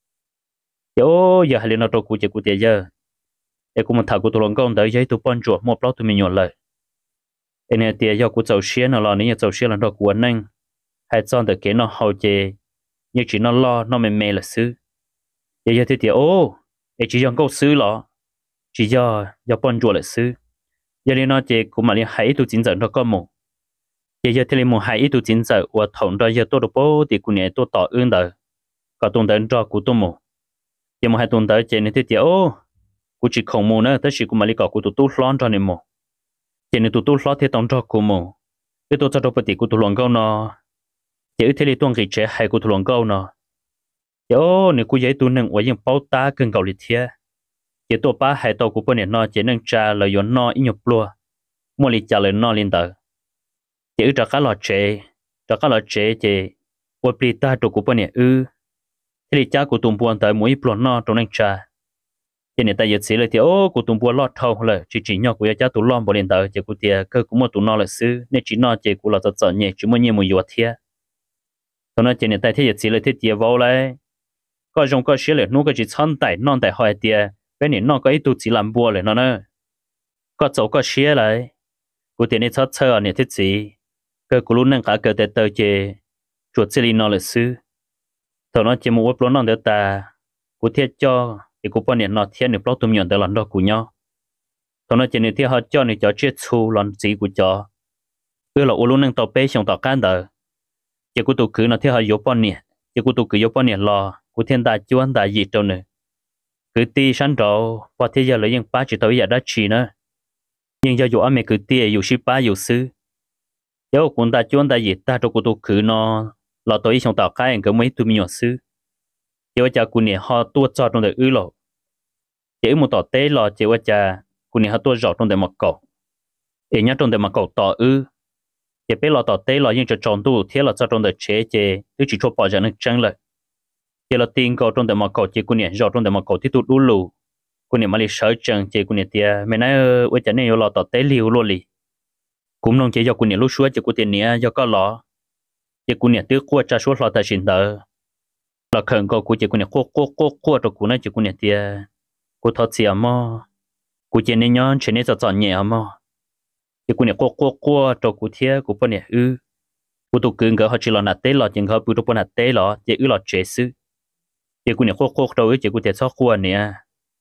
giờ giờ hai lần nó tao cụ chỉ cụ tiền giờ, để cụ mình thảo cụ tụi lòng con tới giấy tụi bọn chuột mua bao tụi mình nhọn lại, anh này tiền giờ cụ giàu xe nó lo này giàu xe là đó của anh hay chọn được cái nó hậu chế nhưng chỉ nó lo nó mềm mềm là xứ giờ giờ thì thì ô để chỉ dùng câu xứ lo chỉ do do bọn chuột là xứ giờ nên nó chỉ cũng mà liên hệ tu chính dẫn đó có một giờ giờ thì liên một hai tu chính dẫn và thống đó giờ tôi được bố thì cũng nhẹ tôi tỏ ơn đời có tuần đến cho của tôi một giờ một hai tuần tới chỉ nên thì thì ô cũng chỉ không một nữa tới chỉ cũng mà liên có của tôi tu lon cho nên một chỉ nên tôi tu lon thì tổng cho của một cái tôi cho đâu phải của tôi lòng câu nó chỉ thế li tuần cái chế hay của thủ lòng câu nó, yo nếu cô giấy tuần nâng ở những bao ta cần cầu lịch thiê, chỉ tôi ba hay tàu của bọn này nó chỉ nâng trả lời yon nó ít nhục lúa, mua lịch trả lời nó liên tờ, chỉ cho các lọ chế, cho các lọ chế chỉ, ở bị ta tàu của bọn này ư, thế li trả của tụi bọn tới mỗi plon nó trong nâng trả, cho nên ta giờ xí lại thì ô cụ tụng bùa lọt thâu là chỉ chỉ nhau cụ giờ cha tụng lom bỏ lên tờ chỉ cụ tiệt cơ cũng một tụng nó là xứ nên chỉ nó chỉ cụ là thật sợ nhẹ chỉ muốn nhiều một yuột thiệt cho nên cho nên ta thấy giờ xí lại thì tiệt vào lại có trong có xí lại nó có chỉ chăn tay non tay hỏi tiệt bên này nó có ít tụ chỉ làm bùa lại nó nữa có chỗ có xí lại cụ tiệt này thật sợ này thích gì cơ cụ luôn nâng cả cơ tệ tờ chỉ chuột xí nó là xứ thằng nó chỉ một bữa nó để ta cụ thiết cho thì cụ bao nhiêu nó thiết được bao tụm nhọn để làm đó cụ nhau thằng nó chỉ nên thiết họ cho nên cho chết xu làm gì cụ cho cứ là luôn nâng tàu bé xong tàu can đời chỉ cụ tụ cứ nó thiết họ yếu bao nhiêu chỉ cụ tụ cứ yếu bao nhiêu lo cụ thiên đại chuan đại gì đâu nữa cứ ti sáng rồi và thế giờ lấy những ba chỉ tàu giờ đã chỉ nữa nhưng giờ dù anh mẹ cứ ti dù ship ba dù sư nếu cũng đại chuan đại gì ta cho cụ tụ cứ nó là tôi xong tàu cái anh cứ mấy tụm nhọn sư chỉว่าจะกูเนี่ยhọตัวจอดตรงเดืออื้อหรอchỉ một tọt tế là chỉว่าจะกูเนี่ยhọตัวจอดตรงเดือมาเกาะเอ็งยัดตรงเดือมาเกาะต่ออื้อchỉ biết là tọt tế là nhưng cho tròn tu thế là choตรงเดือเชจะตัวchỉ cho bỏ raนึกจังเลยchỉ là tiềnเกาะตรงเดือมาเกาะchỉกูเนี่ยจอดตรงเดือมาเกาะที่ตัวดูลูกูเนี่ยมาเลยเสยจังchỉกูเนี่ยเดียไม่น่าว่าจะเนี่ยเราตอดtế liu luôn li cũng nông chỉ choกูเนี่ยรู้ชัวchỉกูtiềnเนี่ยcho có lọ chỉกูเนี่ยตื้อกู้จะชัวเราแต่สินเดอlà khẩn cầu của chị của nhà cô cô cô cô cho của nó chị của nhà tia cô thật xì mà của chị nên nhon chị nên cho chọn nhẹ mà chị của nhà cô cô cô cho của thia của bên nhà ư của tụ cường họ chỉ là nát tế là chị họ bự tụ bên nát tế là chị ư là chế sư chị của nhà cô cô đâu chị của thia sao cô nè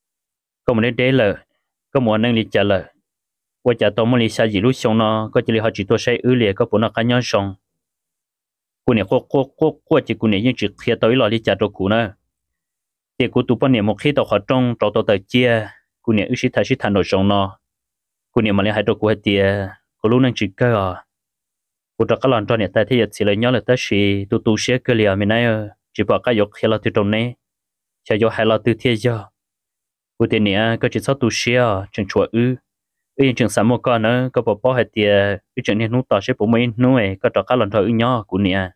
có một đến là có một năng lực trả lời qua trả tao mới sai gì lúc xong nó có chỉ là họ chỉ tôi sai ư liền có bốn nó cá nhân xong cô này cô cô cô cô chỉ cô này nhưng chỉ khi tới là đi trả cho cô nữa thì cô tụi bọn này một khi tao họ trong tao tao tới chia cô này ước sĩ thay sĩ thành đồ trong nó cô này mà lại hai đồ cô hết tiền cô lúc năng chỉ cơ à cô cho các lần cho này ta thấy chỉ là nhớ là ta chỉ tụi tụi sẽ cơ liền mình này chỉ bảo cái dục khi là từ trong này chỉ dục hay là từ thiên giờ cô tiền này có chỉ sáu tụi sẽ chừng chùa ư ư chừng sáu một con nữa có bảo bảo hết tiền ư chừng này nút tao sẽ bổ mấy nuôi có cho các lần cho ư nhỏ cô này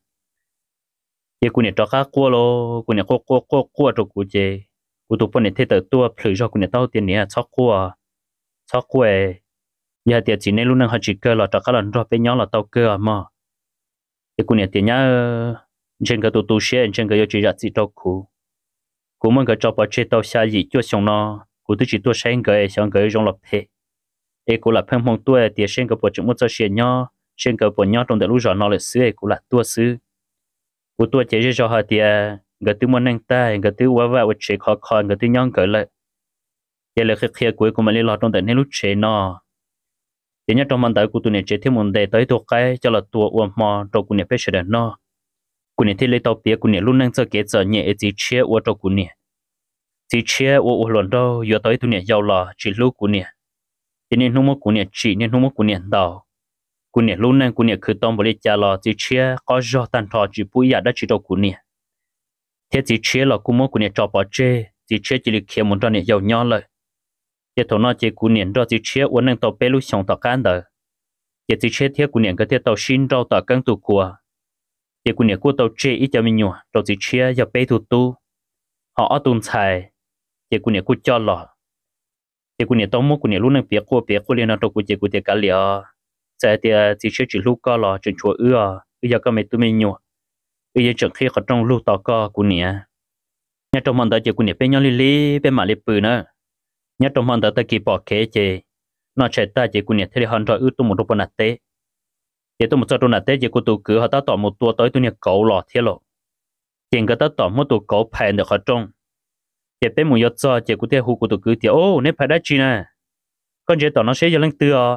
giờ cô này cho các cô lo cô này cô cô cô cô cho cô chơi cô tụi bọn này thấy từ tua phơi cho cô này tao tiền này chóc cô à chóc cô ấy giờ tiền chỉ nên luôn năng họ chỉ cơ là cho các lần cho bên nhau là tao cơ à mà giờ cô này tiền nhá trên cái tụi tụi xe trên cái chỉ ra chỉ cho cô cô muốn cái cho bọn chơi tao xa gì cho xong nó cô tự chỉ tôi sáng cái sáng cái trong lập thể ấy cô là phèn mong tôi tiền trên cái bọn chúng muốn cho xe nhau trên cái bọn nhau trong đời lúc giờ nó là xứ cô là tua xứ của tôi chỉ cho họ thì người tư muốn năng ta người tư quá vào chuyện khó khăn người tư nhon cỡ lại giờ là khi khi cuối cùng mình đi lọt trong đời nên lúc chuyện nó chỉ nhớ trong màn đời của tôi này chỉ thêm một đề tới thuộc cái cho là tua uổng mò trong của này phải sửa nó của này thì lấy tàu bia của này luôn năng cho kế giờ nhẹ chỉ chia uổng trong của này chỉ chia uổng uổng đâu giờ tới tôi này giàu là chỉ lúc của này cho nên không có của này chỉ nên không có của này đâu cô này luôn nên cô này cứ tông vào đi trả lo chỉ chia có do tan thọ chỉ bùi giả đã chỉ đâu cô này thế chỉ chia là cô muốn cô này cho bỏ chê chỉ chia chỉ được kia muốn cho này giàu nhauเลยthế thằng nó chỉ cô này đó chỉ chia uốn nên tàu bé lúc xong tàu cán đời thế chỉ chia thế cô này cái thế tàu xin rau tàu cán tụ của thế cô này cô tàu chê ít cho mình nhua tàu chỉ chia giờ bé tụ tu họ ở tuần xài thế cô này cô cho lọ thế cô này tao muốn cô này luôn nên bé cô bé cô liền nó tàu cô chỉ cô thì cả liệt sẽ thì chỉ chơi chỉ lúc có là chuyện chùa ưa bây giờ có mấy tụi mình nhua bây giờ chẳng khi ở trong lúc tao có của nè nhớ trong mòn tới chỉ của nè bên nhau li li bên mà li bự nữa nhớ trong mòn tới tới kỳ bỏ kế chỉ nó chạy ta chỉ của nè thế thì hắn rồi ưa tụi một đôi nát té chỉ tụi một số đôi nát té chỉ của tụi cứ họ ta tỏ một tua tới tụi nè cẩu lọ thế lộ chỉ cái ta tỏ một tụi cẩu phèn được ở trong chỉ bên một giờ cho chỉ của thế hú của tụi cứ thì ô nè phải đã chi nè con chỉ tỏ nó sẽ giờ lên tưa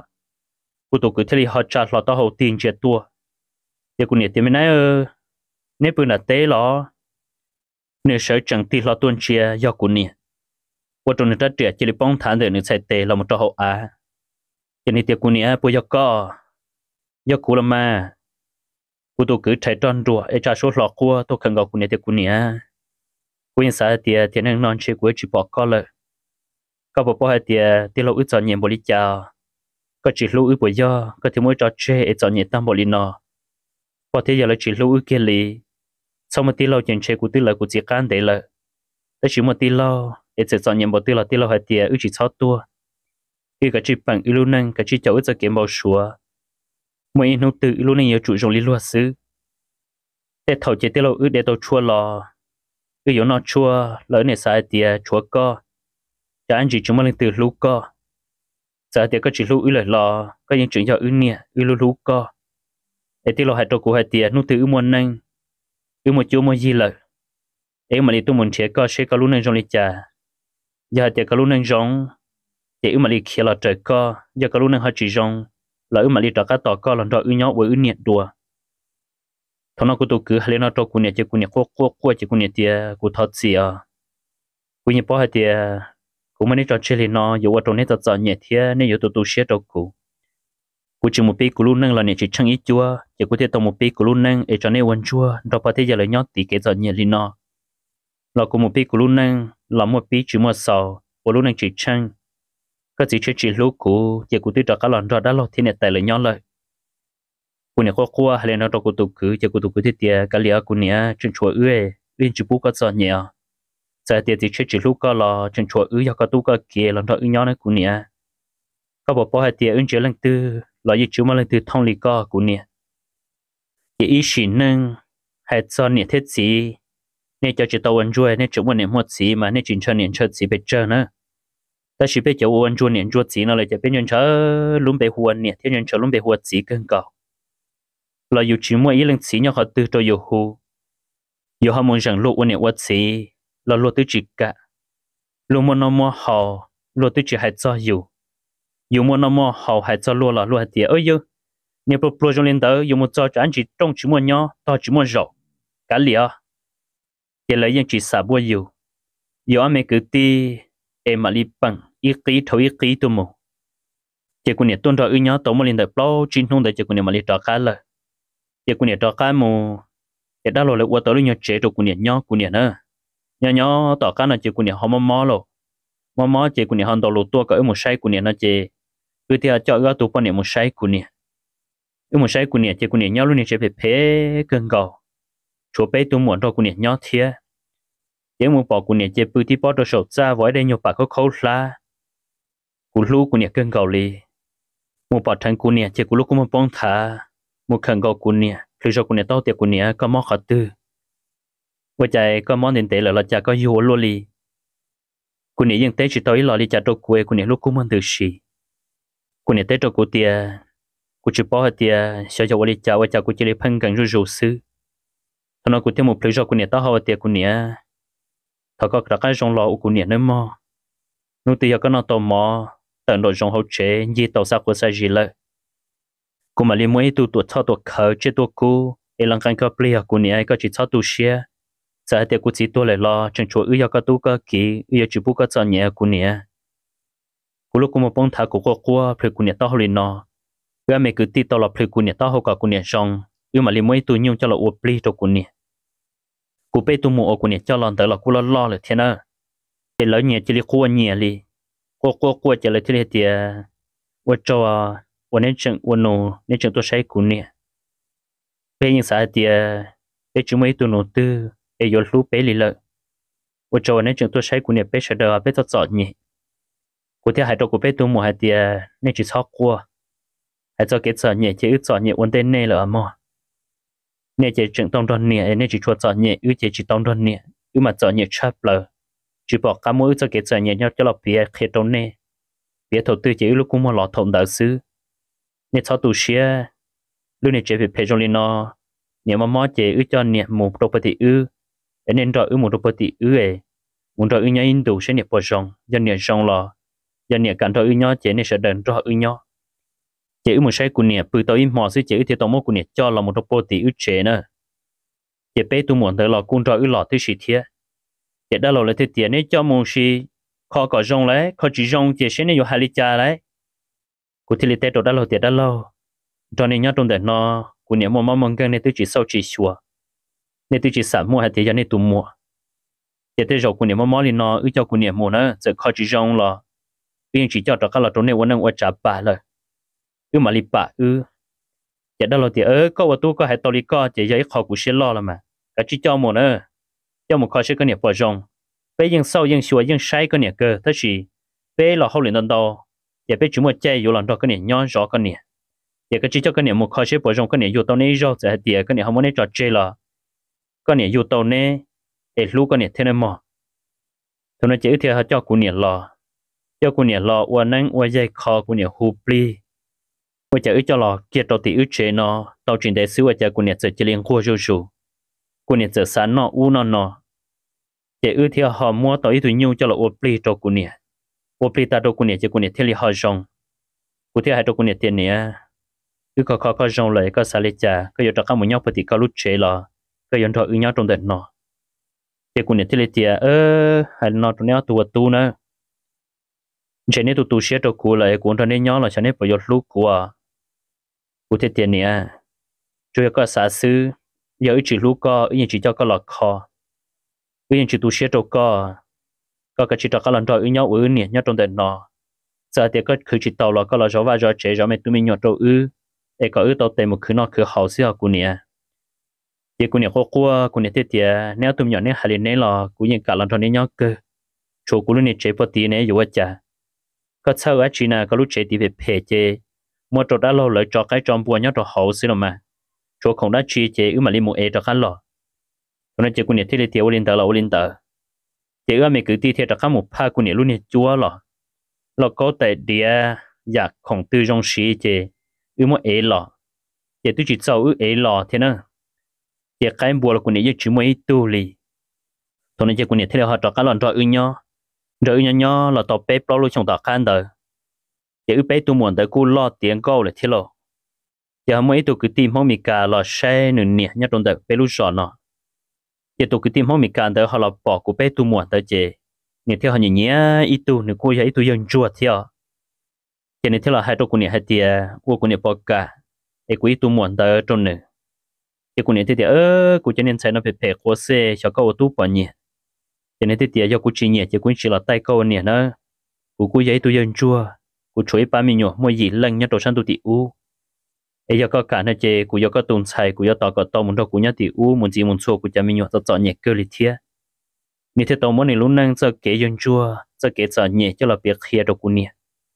cô tụi cứ thấy họ trả lọ tao hậu tiền chết tua giờ cô này thì mình nói ơ nếu bữa nào té lọ nếu sợ chẳng tiền lọ tuôn chia do cô này cô trong này ta trẻ chỉ để bông thản để nếu sai té là một trò hậu à cho nên tiệc cô này bây giờ có do cô làm mà cô tụi cứ chạy tròn rùa để trả số lọ cô tôi cần gọi cô này tiệc cô này cô hiện tại thì thì năng non chơi của chỉ bỏ có lợi có bỏ bỏ thì thì lâu ít cho nhiệm bồi chào có chỉ lưu ý bởi do có thể mỗi trò chơi cho nhẹ tâm bộ linh nó có thể giờ là chỉ lưu ý kia lì sau một tí lâu chuyện chơi của tư lợi của chị can để lợi tới chỉ một tí lâu để sẽ chọn nhiệm bộ tiêu là tiêu là hai tiền ước chỉ sáu tua khi cái chỉ bằng ưu năng cái chỉ cho ước cho kiếm bao số mỗi nô tự ưu năng nhiều chủ trong lý luật sư để thầu chế tiêu là ước để tôi chua lò ước yếu nó chua lỡ này sai tiền chua co cho anh chỉ chúng mình từ lú co giờ tiền có chỉ lú ước lời lò có những chuyện cho ước nè ước lú lú co để tiêu là hai trâu của hai tiền nô tự ước muốn năng ước một chỗ một gì lợi để mà đi tu muốn chế co sẽ có lú năng trong lịch trà giờ tiền có lú năng giống để ước mà đi kia là trời co giờ có lú năng hơi chỉ giống là ước mà đi trò cá tỏ co lần đó ước nhỏ với ước nhiệt đùa thằng nó cũng tụ cứ hay nó trâu của nhiệt chỉ của nhiệt qua qua qua chỉ của nhiệt tiền của thọ gì à của nhiệt bao hai tiền cũng mới trò chơi nó dù ở trong này thật nhiệt thế nên dù tụ tụ xé trâu cụ của chỉ một pi của lú năng là nhiệt chỉ chẳng ít chua chỉ có thể tụ một pi của lú năng để cho nên quên chua đó phải thế giờ là nhót tí cái giọt nhiệt lên nó là của một pi của lú năng là một pi chỉ một sầu của lú năng chỉ chăng có chỉ chơi chỉ lú cũ chỉ của tôi cho các lần rồi đã lo thì này tại là nhót lại của này có qua hay là nó cho của tôi cứ chỉ của tôi cứ thế tiệt cái liệt của này trên chuột ơi bên chỉ bút có giọt nhẹ giờ tiệt chỉ chơi chỉ lú có là trên chuột ơi có tu có kia lần đó ơi nhót này của này có bảo bảo hai tiệt ứng chế lần tư là như chúng mà lần tư thông lý có của này chỉ ý xin nâng hay cho này thế gì nên cho chị tao ăn chuối nên chúng mình mua gì mà nên chính cho nên cho gì bây giờ nữa ta chỉ biết cho ăn chuối nên chuối gì nó lại cho bên nhân cho luôn bị huân nè thế nhân cho luôn bị huân gì更高là dù chỉ mua ý lần gì nhau họ từ cho dù hu dù họ muốn rằng lúc ăn nè huân gì là lúc tôi chỉ cả lúc muốn nó mua họ lúc tôi chỉ hay cho dù dù muốn nó mua họ hay cho lúc là lúc hay tiền ơi chứ nếu pro pro trong lên tới dù một cho cho anh chỉ trong chỉ mua nhau to chỉ mua rau cả lìa giờ lấy những chỉ xả bùa nhiều, giờ anh mới cứ ti em mà đi bằng ít kỹ thôi ít kỹ tụi mù, giờ cô này tuân ra ư nhớ tổ mà lên đời bao chín thông đời giờ cô này mà đi trò cá lời, giờ cô này trò cá mù, giờ đã rồi lại qua tới nhớ chế rồi cô này nhớ cô này nữa, nhớ nhớ tỏ cá là giờ cô này họ mò mò rồi, mò mò giờ cô này họ đầu lụt tua cái một say cô này nó chế, cứ theo cho cái tụ con này một say cô này, cái một say cô này giờ cô này nhớ luôn này chế phải phê cơn gạo chỗ bé tôi muốn cho cô nhẹ nhõm thiệt, nếu muốn bỏ cô nhẹ chế bự thì bỏ đồ sầu ra với đây nhiều bà có khâu la, cô lu cô nhẹ cơn gạo li, muốn bỏ thành cô nhẹ chế cô lu cũng muốn bông thả, muốn khẩn gạo cô nhẹ, rồi cho cô nhẹ tao tiệt cô nhẹ có món khát tư, với chạy có món tiền tệ là là chả có yêu luôn li, cô nhẹ nhưng tết chỉ tới là đi chả đồ quê cô nhẹ lúc cũng muốn từ xì, cô nhẹ tết cho cô tiệt, cô chỉ bỏ hết tiệt, sau cho cô đi chả với chả cô chỉ đi phăng gần rồi rồi xứ nó cũng thêm một lý do của nhà tao họ tiệt của nhà thằng có cả cái trong lò của nhà nữa mà nếu tiệt có nó tò mò tận đội trong hậu chế gì tàu sao của sao gì lại cũng mà liên mấy tu tuột thao tuột khờ chế tuột cũ để làm cái cái plea của nhà có chỉ thao tu xia giờ tiệt của chỉ tu lại lo chân chuột ư có tu có kỹ ư chỉ bu có cho nhà của nhà của lúc cũng một bông thả của cô qua plea của nhà tao liền nó cái mấy cứ tiệt tao là plea của nhà tao họ cả của nhà trong ư mà liên mấy tu nhung cho là uất plea cho của nhà cô bé tôi mua của nhà cho lần tới là cô lo lo là thế nào thì lỡ nhà chỉ là cô nhà li cô cô cô chỉ là thế thì tôi cho tôi nên chừng tôi nô nên chừng tôi sai của nhà bé những sao thì bé chúng mấy tôi nô tư để vô lú bé li lợ tôi cho nên chừng tôi sai của nhà bé sẽ đỡ bé tôi chọn nhỉ cô thấy hai đứa cô bé tôi mua hai thì nên chỉ sót qua hai cho cái chọn nhỉ chỉ ít chọn nhỉ vấn đề này là mà nè chỉ chừng tông đơn nè nè chỉ cho chọn nhẹ ư chỉ chỉ tông đơn nè ư mà chọn nhẹ chắp lờ chỉ bỏ cả mỗi cho cái chọn nhẹ nhau cho là bia khi tông nè bia đầu tư chỉ lúc cũng mà lọt thòng đạo sư nè sau tu sửa lúc nè chỉ phải phải trong nó nè mà mót chỉ ư cho nè một đôi bát ư nên rồi ư một đôi bát ư ấy một rồi ư nhau in đủ sẽ nè bỏ rong do nè rong lò do nè cản rồi ư nhau chỉ nè sẽ đền rồi ư nhau chỉ ư một sai của nè bự tao im mò xí chỉ ư thì tao mua của nè cho là một đôi bát ư chế nữa chỉ bé tu muốn tới lò cung rồi ư lò thứ gì thế chỉ đã lò lại thứ tiền này cho mong xí khó có rong lấy khó chỉ rong chỉ sẽ này có hai lít trà lấy cụ thể là tết đó đã lò tiền đã lò cho nên nhớ trong đời nó của nè mua mắm măng cái này tôi chỉ sau chỉ xua này tôi chỉ sản mua hay thì cho nên tu mua chỉ tới rồi của nè mua mắm thì nó ư cho của nè mua nữa giờ khó chỉ rong lò riêng chỉ cho cho các lò trong này vẫn đang ở trả bà rồi ư mà li bà ư giờ đó là thì ơ có vào tu có hai tàu đi có chỉ giấy khó của xe lo là mà cái chỉ cho một nữa cho một khó sẽ có nghiệp bỏ rong bây giờ sau giờ xua giờ sai cái này cơ thế thì bây là hậu liền đần đo giờ bây chúng một chạyอยู่lần đó cái này nhon rõ cái này giờ cái chỉ cho cái này một khó chế bổ sung cái nàyอยู่tàu này rõ sẽ thì cái này không muốn này trò chơi là cái nàyอยู่tàu này để lúc cái này thế này mà thôi nó chỉ thì họ cho cô này lo cho cô này lo qua năng qua dây kho cô này hụp đi qua chỉ cho lo kia tàu thì ước chế nó tàu chuyển đại sứ qua cho cô này sẽ chỉ liên qua rồi rồi cô này sẽ sáng nó u nó nó chỉ ước thì họ mua tàu ít tuổi nhiêu cho là hụp đi cho cô này hụp đi ta cho cô này cho cô này thế là họ rong cô thì hai cho cô này tiền này cứ có có có rong lại có xả lệ trà có giờ cho các một nhau thì có lúc chế lo có giờ thôi ước nhau trong đợt nó chỉ cô này thế là tiền ơ hay nó trong nhau tụt tu nữa chỉ nên tụt tu xé cho cô lại cũng cho nên nhau là cho nên phải lúc của cô thế tiền này cho có xả xứ giờ chỉ lúc có ý chỉ cho có lọt kho ý chỉ tu xé cho có có cái chỉ cho có lần rồi ước nhau ước nè nhau trong đợt nó giờ thì có cứ chỉ tàu là có là gió và gió chế gió mẹ tụi mình nhọt trâu ư, để có ư tàu tiền một cứ nó cứ hậu xí học của nè, thì của nè khó qua của nè thế thì nếu tụi nhỏ nè hay là nè là của những cả lần trong nè nhóc cơ, chỗ của nè chế bớt tí nè yếu chả, có sau á chỉ là có lúc chế thì về phê chế, mua chỗ đã lâu lại cho cái trong bùa nhóc trâu hậu xí rồi mà, chỗ không đã chi chế ư mà đi mua e cho khăn lò, của nè chế của nè thế thì tiêu lên tờ là lên tờ, chế ư mình cứ tí theo cho khăn một pha của nè luôn nè chúa lò là có tại địa giặc không tư trong sĩ chế ư mỗi ấy lọ chế tôi chỉ sau ư ấy lọ thế nữa chế cái bùa là của này chỉ mỗi tu lì thôi nên chế của này thế là họ cho cái lần cho ư nhau rồi ư nhau nhau là tao bé bao lâu trong tao khăn đời chế ư bé tu muốn tới cô lo tiền câu là thế lo chế mỗi tôi cứ tìm không bị cả là xe nửa nè nhất trong đời bé lúc sọ nó chế tôi cứ tìm không bị cả đời họ là bỏ của bé tu muốn tới chế nếu theo họ nhìn nhé ít tu nếu cô ấy tu dân chùa theo cho nên theo là hai đứa cô này hai tia cô cô này bỏ cả để cô ít tu muốn tới trong nữa thì cô này thì ơ cô cho nên sai nó phải phải khó xe cho cô tu bỏ nhỉ cho nên thì tia cho cô chỉ nhỉ chỉ cô chỉ là tay cô nhỉ nó cô cô ấy tu dân chùa cô chuối ba mươi nhọ mua gì lần nhất đồ sang tu tỷ u ấy giờ có cả nó chơi cô giờ có tuần sai cô giờ tao có tao muốn cho cô nhớ tỷ u muốn gì muốn xô cô cho mình nhọ tao chọn nhẹ cơ lịch thiệt như thế tao muốn này lúc năng cho kể dân chua cho kể cho nhẹ cho là việc kia đâu cô nhẹ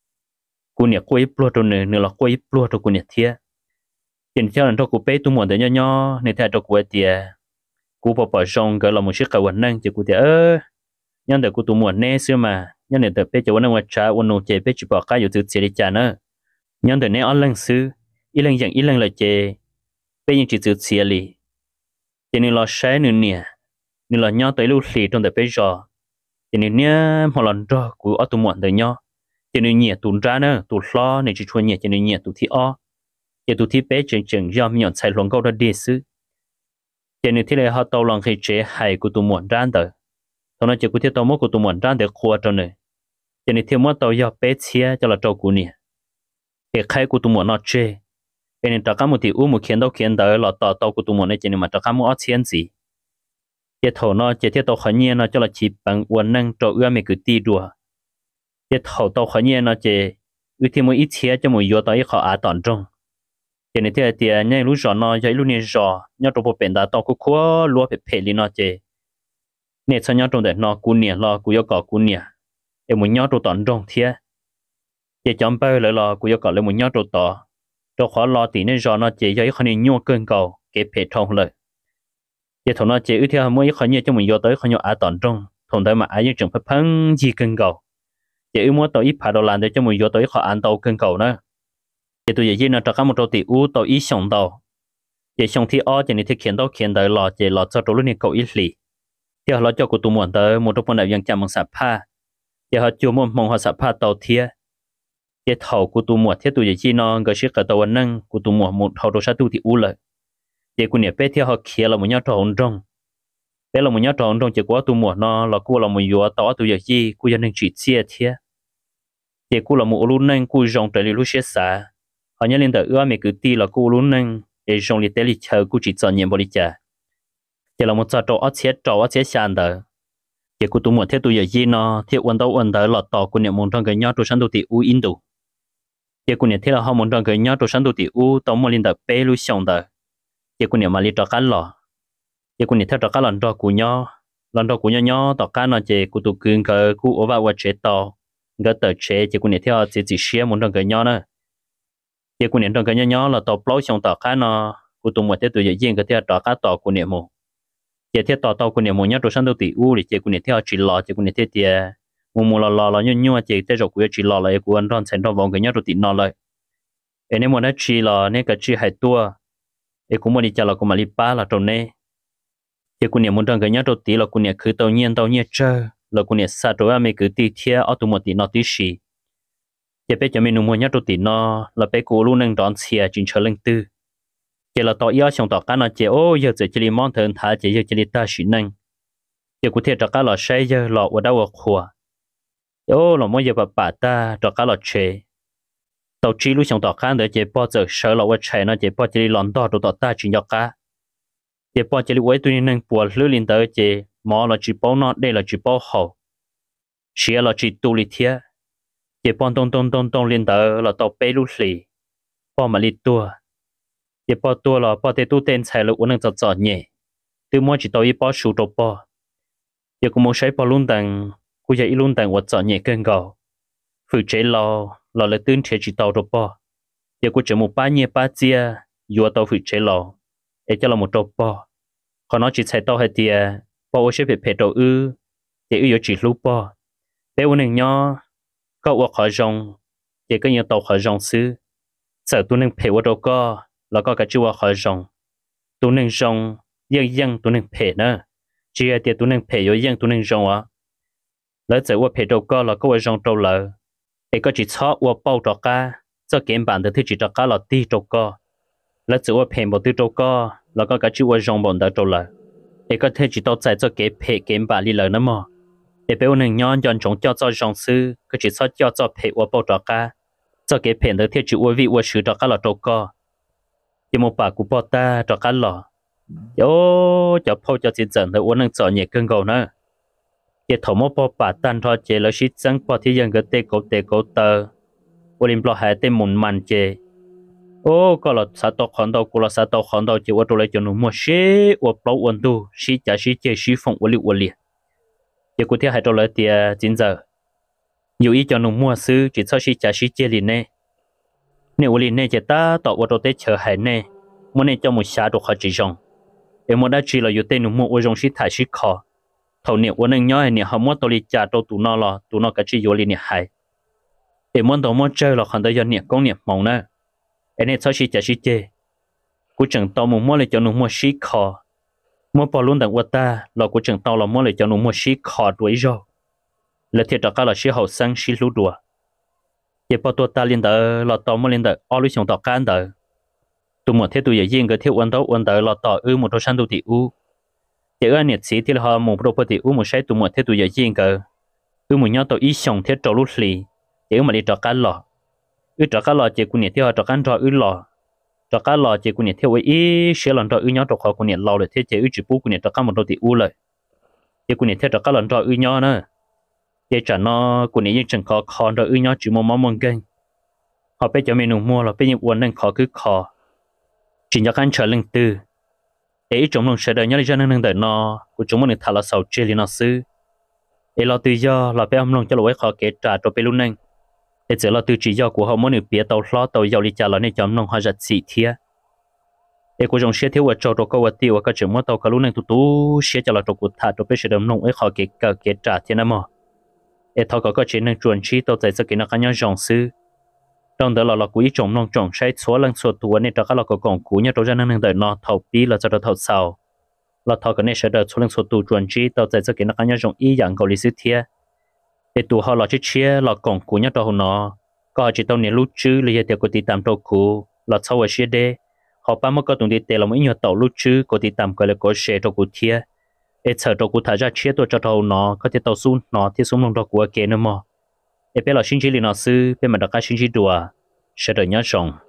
cô nhẹ quay plua đâu nữa nữa là quay plua đâu cô nhẹ thiệt hiện theo là cho cô bé tôi muốn để nhau nhau này theo cho cô tiệt cô bỏ bỏ xong cái là một chiếc cầu vận năng cho cô tiệt ơ nhân để cô tôi muốn nè xưa mà nhân để bé cho nó ngoài trả vận nô chế bé chỉ bỏ cáiอยู่từ trả nữa nhân để nè ăn lần xưa ít lần dạng ít lần là chế bé những chỉ từ chia li cho nên là sai nữa nè nên là nhau tới lúc xì trong đời bây giờ cho nên nhá một lần đó của ở tụi mọi người nhau cho nên nhẹ tụi ra nữa tụi lo này chỉ cho nhẹ cho nên nhẹ tụi thi o cho tụi thi bé chừng chừng do mình nhận sai lòng câu đó đi xứ cho nên thế này họ tàu lòng khi chế hay của tụi mọi ra đời thôi nó chỉ có thể tàu mốt của tụi mọi ra để khoa cho này cho nên thêm mốt tàu do bé chia cho là trâu của nè để khai của tụi mọi nó chế cho nên tất cả một thì u một khiến đâu khiến đời là tàu tàu của tụi mọi này cho nên mà tất cả một ở chiến gì cái thầu nó chỉ thiết tàu khởi nhiên nó cho là chỉ bằng uốn năng cho ưa mình cứ ti đùa cái thầu tàu khởi nhiên nó chỉ ưu tiên một ít chia cho một yếu tàu ít họ á tòn trong cho nên thế thì ngay lúc rồi nó cho lúc này rồi nhớ trong bộ biển đã tàu có khó lúa phải phê đi nó chỉ nên sao nhớ trong đấy nó cú nè lo cú yếu cỏ cú nè em muốn nhớ trong tòn trong thế chỉ chọn bao lại lo cú yếu cỏ lại muốn nhớ trong tàu cho khó lo thì nên rồi nó chỉ cho ít khởi nhiên cơn cầu cái phê thông lại giờ thằng nó chỉ ưu tiên mỗi khởi nhiên cho mình vô tới khởi nhiên ở tận trong thằng đấy mà ai những trường hợp phăng gì cân cầu giờ ưu muốn tàu ít phá đầu làm để cho mình vô tới họ ăn tàu cân cầu nữa giờ tôi giờ nó cho các một trâu tỷ ưu tàu ít xong tàu giờ xong thì ở giờ này thì khiến tàu khiến tới lò giờ lò cho trâu lúc này cầu ít lì giờ họ cho của tụi muốn tới một trâu con đại dân chạm bằng sạp pha giờ họ chưa muốn mong họ sạp pha tàu thiê giờ thầu của tụi muốn thiết tôi giờ nó cái chiếc cái tàu năng của tụi muốn một thầu đồ sát tu thì ưu lợi để cô nhẹ bé theo họ kia là một nhau tròn trong bé là một nhau tròn trong chỉ có tu mùa nó là cô là một yếu tố tu giờ gì cô dân nên chỉ chia thế để cô là một luôn nên cô rong trở lại lúc xế xả họ nhớ lên tới ưa mình cứ ti là cô luôn nên để rong lại tới lịch chờ cô chỉ chọn nhiệm bồi trả để là một trò trò ở chết trò ở chết sàn đó để cô tu mùa theo tu giờ gì nó theo quân đấu quân đó là tỏ cô nhẹ muốn trong cái nhau trò sáng tu thì u in đủ để cô nhẹ theo là họ muốn trong cái nhau trò sáng tu thì u tao muốn lên tới bé lúc xong đó giờ cô niệm mà đi cho cá lò giờ cô niệm theo cho cá lò cho cô nhau lần đầu của nhau nhau tao cá nó chỉ của tụ cường cái của ở vào vật chế tao cái tờ chế chỉ của nhà theo chỉ chỉ xé muốn trong cái nhau nữa chỉ của nhà trong cái nhau nhau là tao bao xong tao cá nó của tụ một thế tụ dễ cái theo tao cá tao của nhà mù chỉ theo tao tao của nhà mù nhá đồ sang đầu tỷ u thì chỉ của nhà theo chỉ lò chỉ của nhà theo tiền mù mù lò lò lò nhau nhau chỉ theo rồi của chỉ lò lại của anhron thành trong vòng cái nhau đồ tỷ nó lại em muốn nói chỉ là nên cái chỉ hai tua em cũng muốn đi chơi là cũng mà đi ba là trong này chỉ của nhà muốn trong cái nhau đồ tỷ là của nhà cứ tàu nhiên tàu nhiên chơi là của nhà sa đồ mình cứ đi theo ở tụ một tỷ nó tí xì chỉ biết cho mình nung mua nhau đồ tỷ nó là bé cô luôn đang đón xe chính chờ lên tư chỉ là tao yêu xong tao cá nó chỉ ô giờ chỉ chỉ mong thằng thà chỉ giờ chỉ ta xí năng chỉ có thể cho cá là say giờ lọ ở đâu ở khua ô là mỗi giờ bà bà ta cho cá là chế tao chỉ lúc xong tao cá để chỉ bao giờ sợ là ở chế nó chỉ bao chỉ lon đỏ đồ tao ta chỉ cho cá chỉ bao chỉ quay tụi nên buồn lưỡi lên tới chỉ mỏ là chỉ bao nó đây là chỉ bao hậu chỉ là chỉ tu lý thiệt chỉ bao tông tông tông tông lên tới là tao bé lúc lì bao mà lì tua chỉ bao tua là bao tê tu tên xài là uống chợt chợt nhẹ từ mỗi chỉ tao ít bao số đồ bao chỉ cũng muốnใช้ bao luôn đằng cũng giờ ít luôn đằng vật chợt nhẹ cơn gạo phụ chế lò lò là tương chế chỉ tao đồ bao chỉ cũng chỉ một ba nhẹ ba chia vừa tao phụ chế lò để cho là một đồ bao còn nó chỉ xài tao hay tiền bao sẽ phải phải đồ ư để ư chỉ lúc bao bé uống nhỏ có ở khỏi rong chỉ có nhiều tàu khỏi rong xứ sợ tôi nên phải ở đâu có là có cái chua khỏi rong tôi nên rong dân dân tôi nên phải nữa chỉ là tiền tôi nên phải ở dân tôi nên rong á lỡ giờ ở phải đâu có là có ở rong đâu lỡ để có chỉ chó ở bao trọ cá cho kiếm bản được thứ chỉ trọ cá là ti đâu có lỡ giờ ở phải một thứ đâu có là có cái chua rong bọn đó đâu lỡ để có thể chỉ tao chạy cho cái phải kiếm bản đi lỡ nữa mà để béo nên nhon chọn chúng cho cho dòng sư cái chỉ sao cho cho phải qua bao trọ cá cho cái phèn được thiết chữ uy vị uy sử trọ cá là trâu co chỉ một bà của bao ta trọ cá lò yo cho phô cho chính dẫn được uống năng chọn nhẹ cơn gầu nữa chỉ thầu một bao bà tan thôi chỉ là shit trắng bao thì dân cái tê cổ tê cổ tờ uống bao hai tê mồn màn chỉ ô có là sao tao khẩn đâu có là sao tao khẩn đâu chỉ uống đồ lấy cho nó mua xí uống bao uống tu xí chả xí chơi xí phong uống liu uống liệt giờ cụ thể hai trâu lợi tiền chín giờ nhiều ý cho nó mua sư chỉ sau khi trả sĩ chia liền nè nếu liền nè chỉ ta tạo vào đầu tết chờ hải nè muốn nên cho một xã được họ chỉ rong em muốn đã chỉ là yêu tên nó mua ở trong sĩ thải sĩ khó thầu niệm muốn nên nhớ niệm họ muốn tôi đi trả đâu tụ nó là tụ nó cái chỉ yêu liền niệm hải em muốn tôi muốn chơi là hắn tới giờ niệm công niệm mong nè em nên sau khi trả sĩ chia cụ chẳng tao muốn mua lại cho nó mua sĩ khó mua bao luôn đằng ta là của trường tàu là mua lại cho nó mua xí khó đuổi rồi là thiệt là cái là xí hậu sang xí lú đùa giờ bao tôi ta liên đỡ là tàu mua liên đỡ ở lúc chúng tàu can đỡ tụi một thế tụi giờ riêng cái thiếu quân tàu quân đỡ là tàu ư một đôi sang tụi tỷ u giờ anh nhiệt sĩ thì là họ một đôi tỷ u một sai tụi một thế tụi giờ riêng cái ư một nhau tàu ít xong thế trâu lút lì giờ mà đi trò cá lò ư trò cá lò chỉ của nhiệt theo trò cá trò ư lò cho cá lò chỉ của nhiệt theo ý sẽ lần cho ư nhau cho họ của nhiệt lò để thế chỉ ư chỉ bù của nhiệt cho cá một đôi tỷ u lại chỉ của nhiệt theo cho cá lần cho ư nhau nữa chỉ trả nó của nhiệt chẳng khó khó cho ư nhau chỉ một món món ganh họ bây giờ mình mua là bây giờ uốn nên khó cứ khó chỉ cho căn trở lên từ để chúng mình sẽ đợi nhau cho nên đợi nó của chúng mình thà là sầu chơi liền nó xứ để lo tự do là bây ông lòng cho lỗi khó kể trả cho bây luôn nên để giờ là từ chỉ do của họ muốn được biết tàu lo tàu giàu đi trả là nên chọn nông họ giật xị thiệt để của dòng xe thiếu ở chỗ đó có vật tiêu ở các trường mua tàu cả lúc này tụt tụt xe cho là chỗ của thà cho biết sẽ đâm nông ấy họ kể cả kể trả thế nào mà để thao có các chuyện nên chuẩn chỉ tàu chạy sẽ kỹ năng cá nhân dòng sư trong đó là là của ý trồng nông trồng sai số lần số tuổi nên cho các là có còn cũ nhớ đâu ra nên đợi nó thầu bí là cho nó thầu sau là thao cái này sẽ đợi số lần số tuổi chuẩn chỉ tàu chạy sẽ kỹ năng cá nhân dòng ý dạng gọi lý sư thiệt để tụ họ là chiếc chia là còn cũ nhất đâu nó có chỉ tao nên lúc chứ là giờ của tỷ tam đâu cũ là sau ở xe đê họ ba mươi cái tuần đi tệ là mấy nhiều tàu lúc chứ của tỷ tam cái là có xe đâu của thiệt để chờ đâu của thả ra chia tôi cho tàu nó có thể tàu xuống nó thì xuống lòng đâu của kia nữa mà để biết là sinh chỉ là nó sư bên mà đặt cái sinh chỉ đùa sẽ đợi nhớ rồng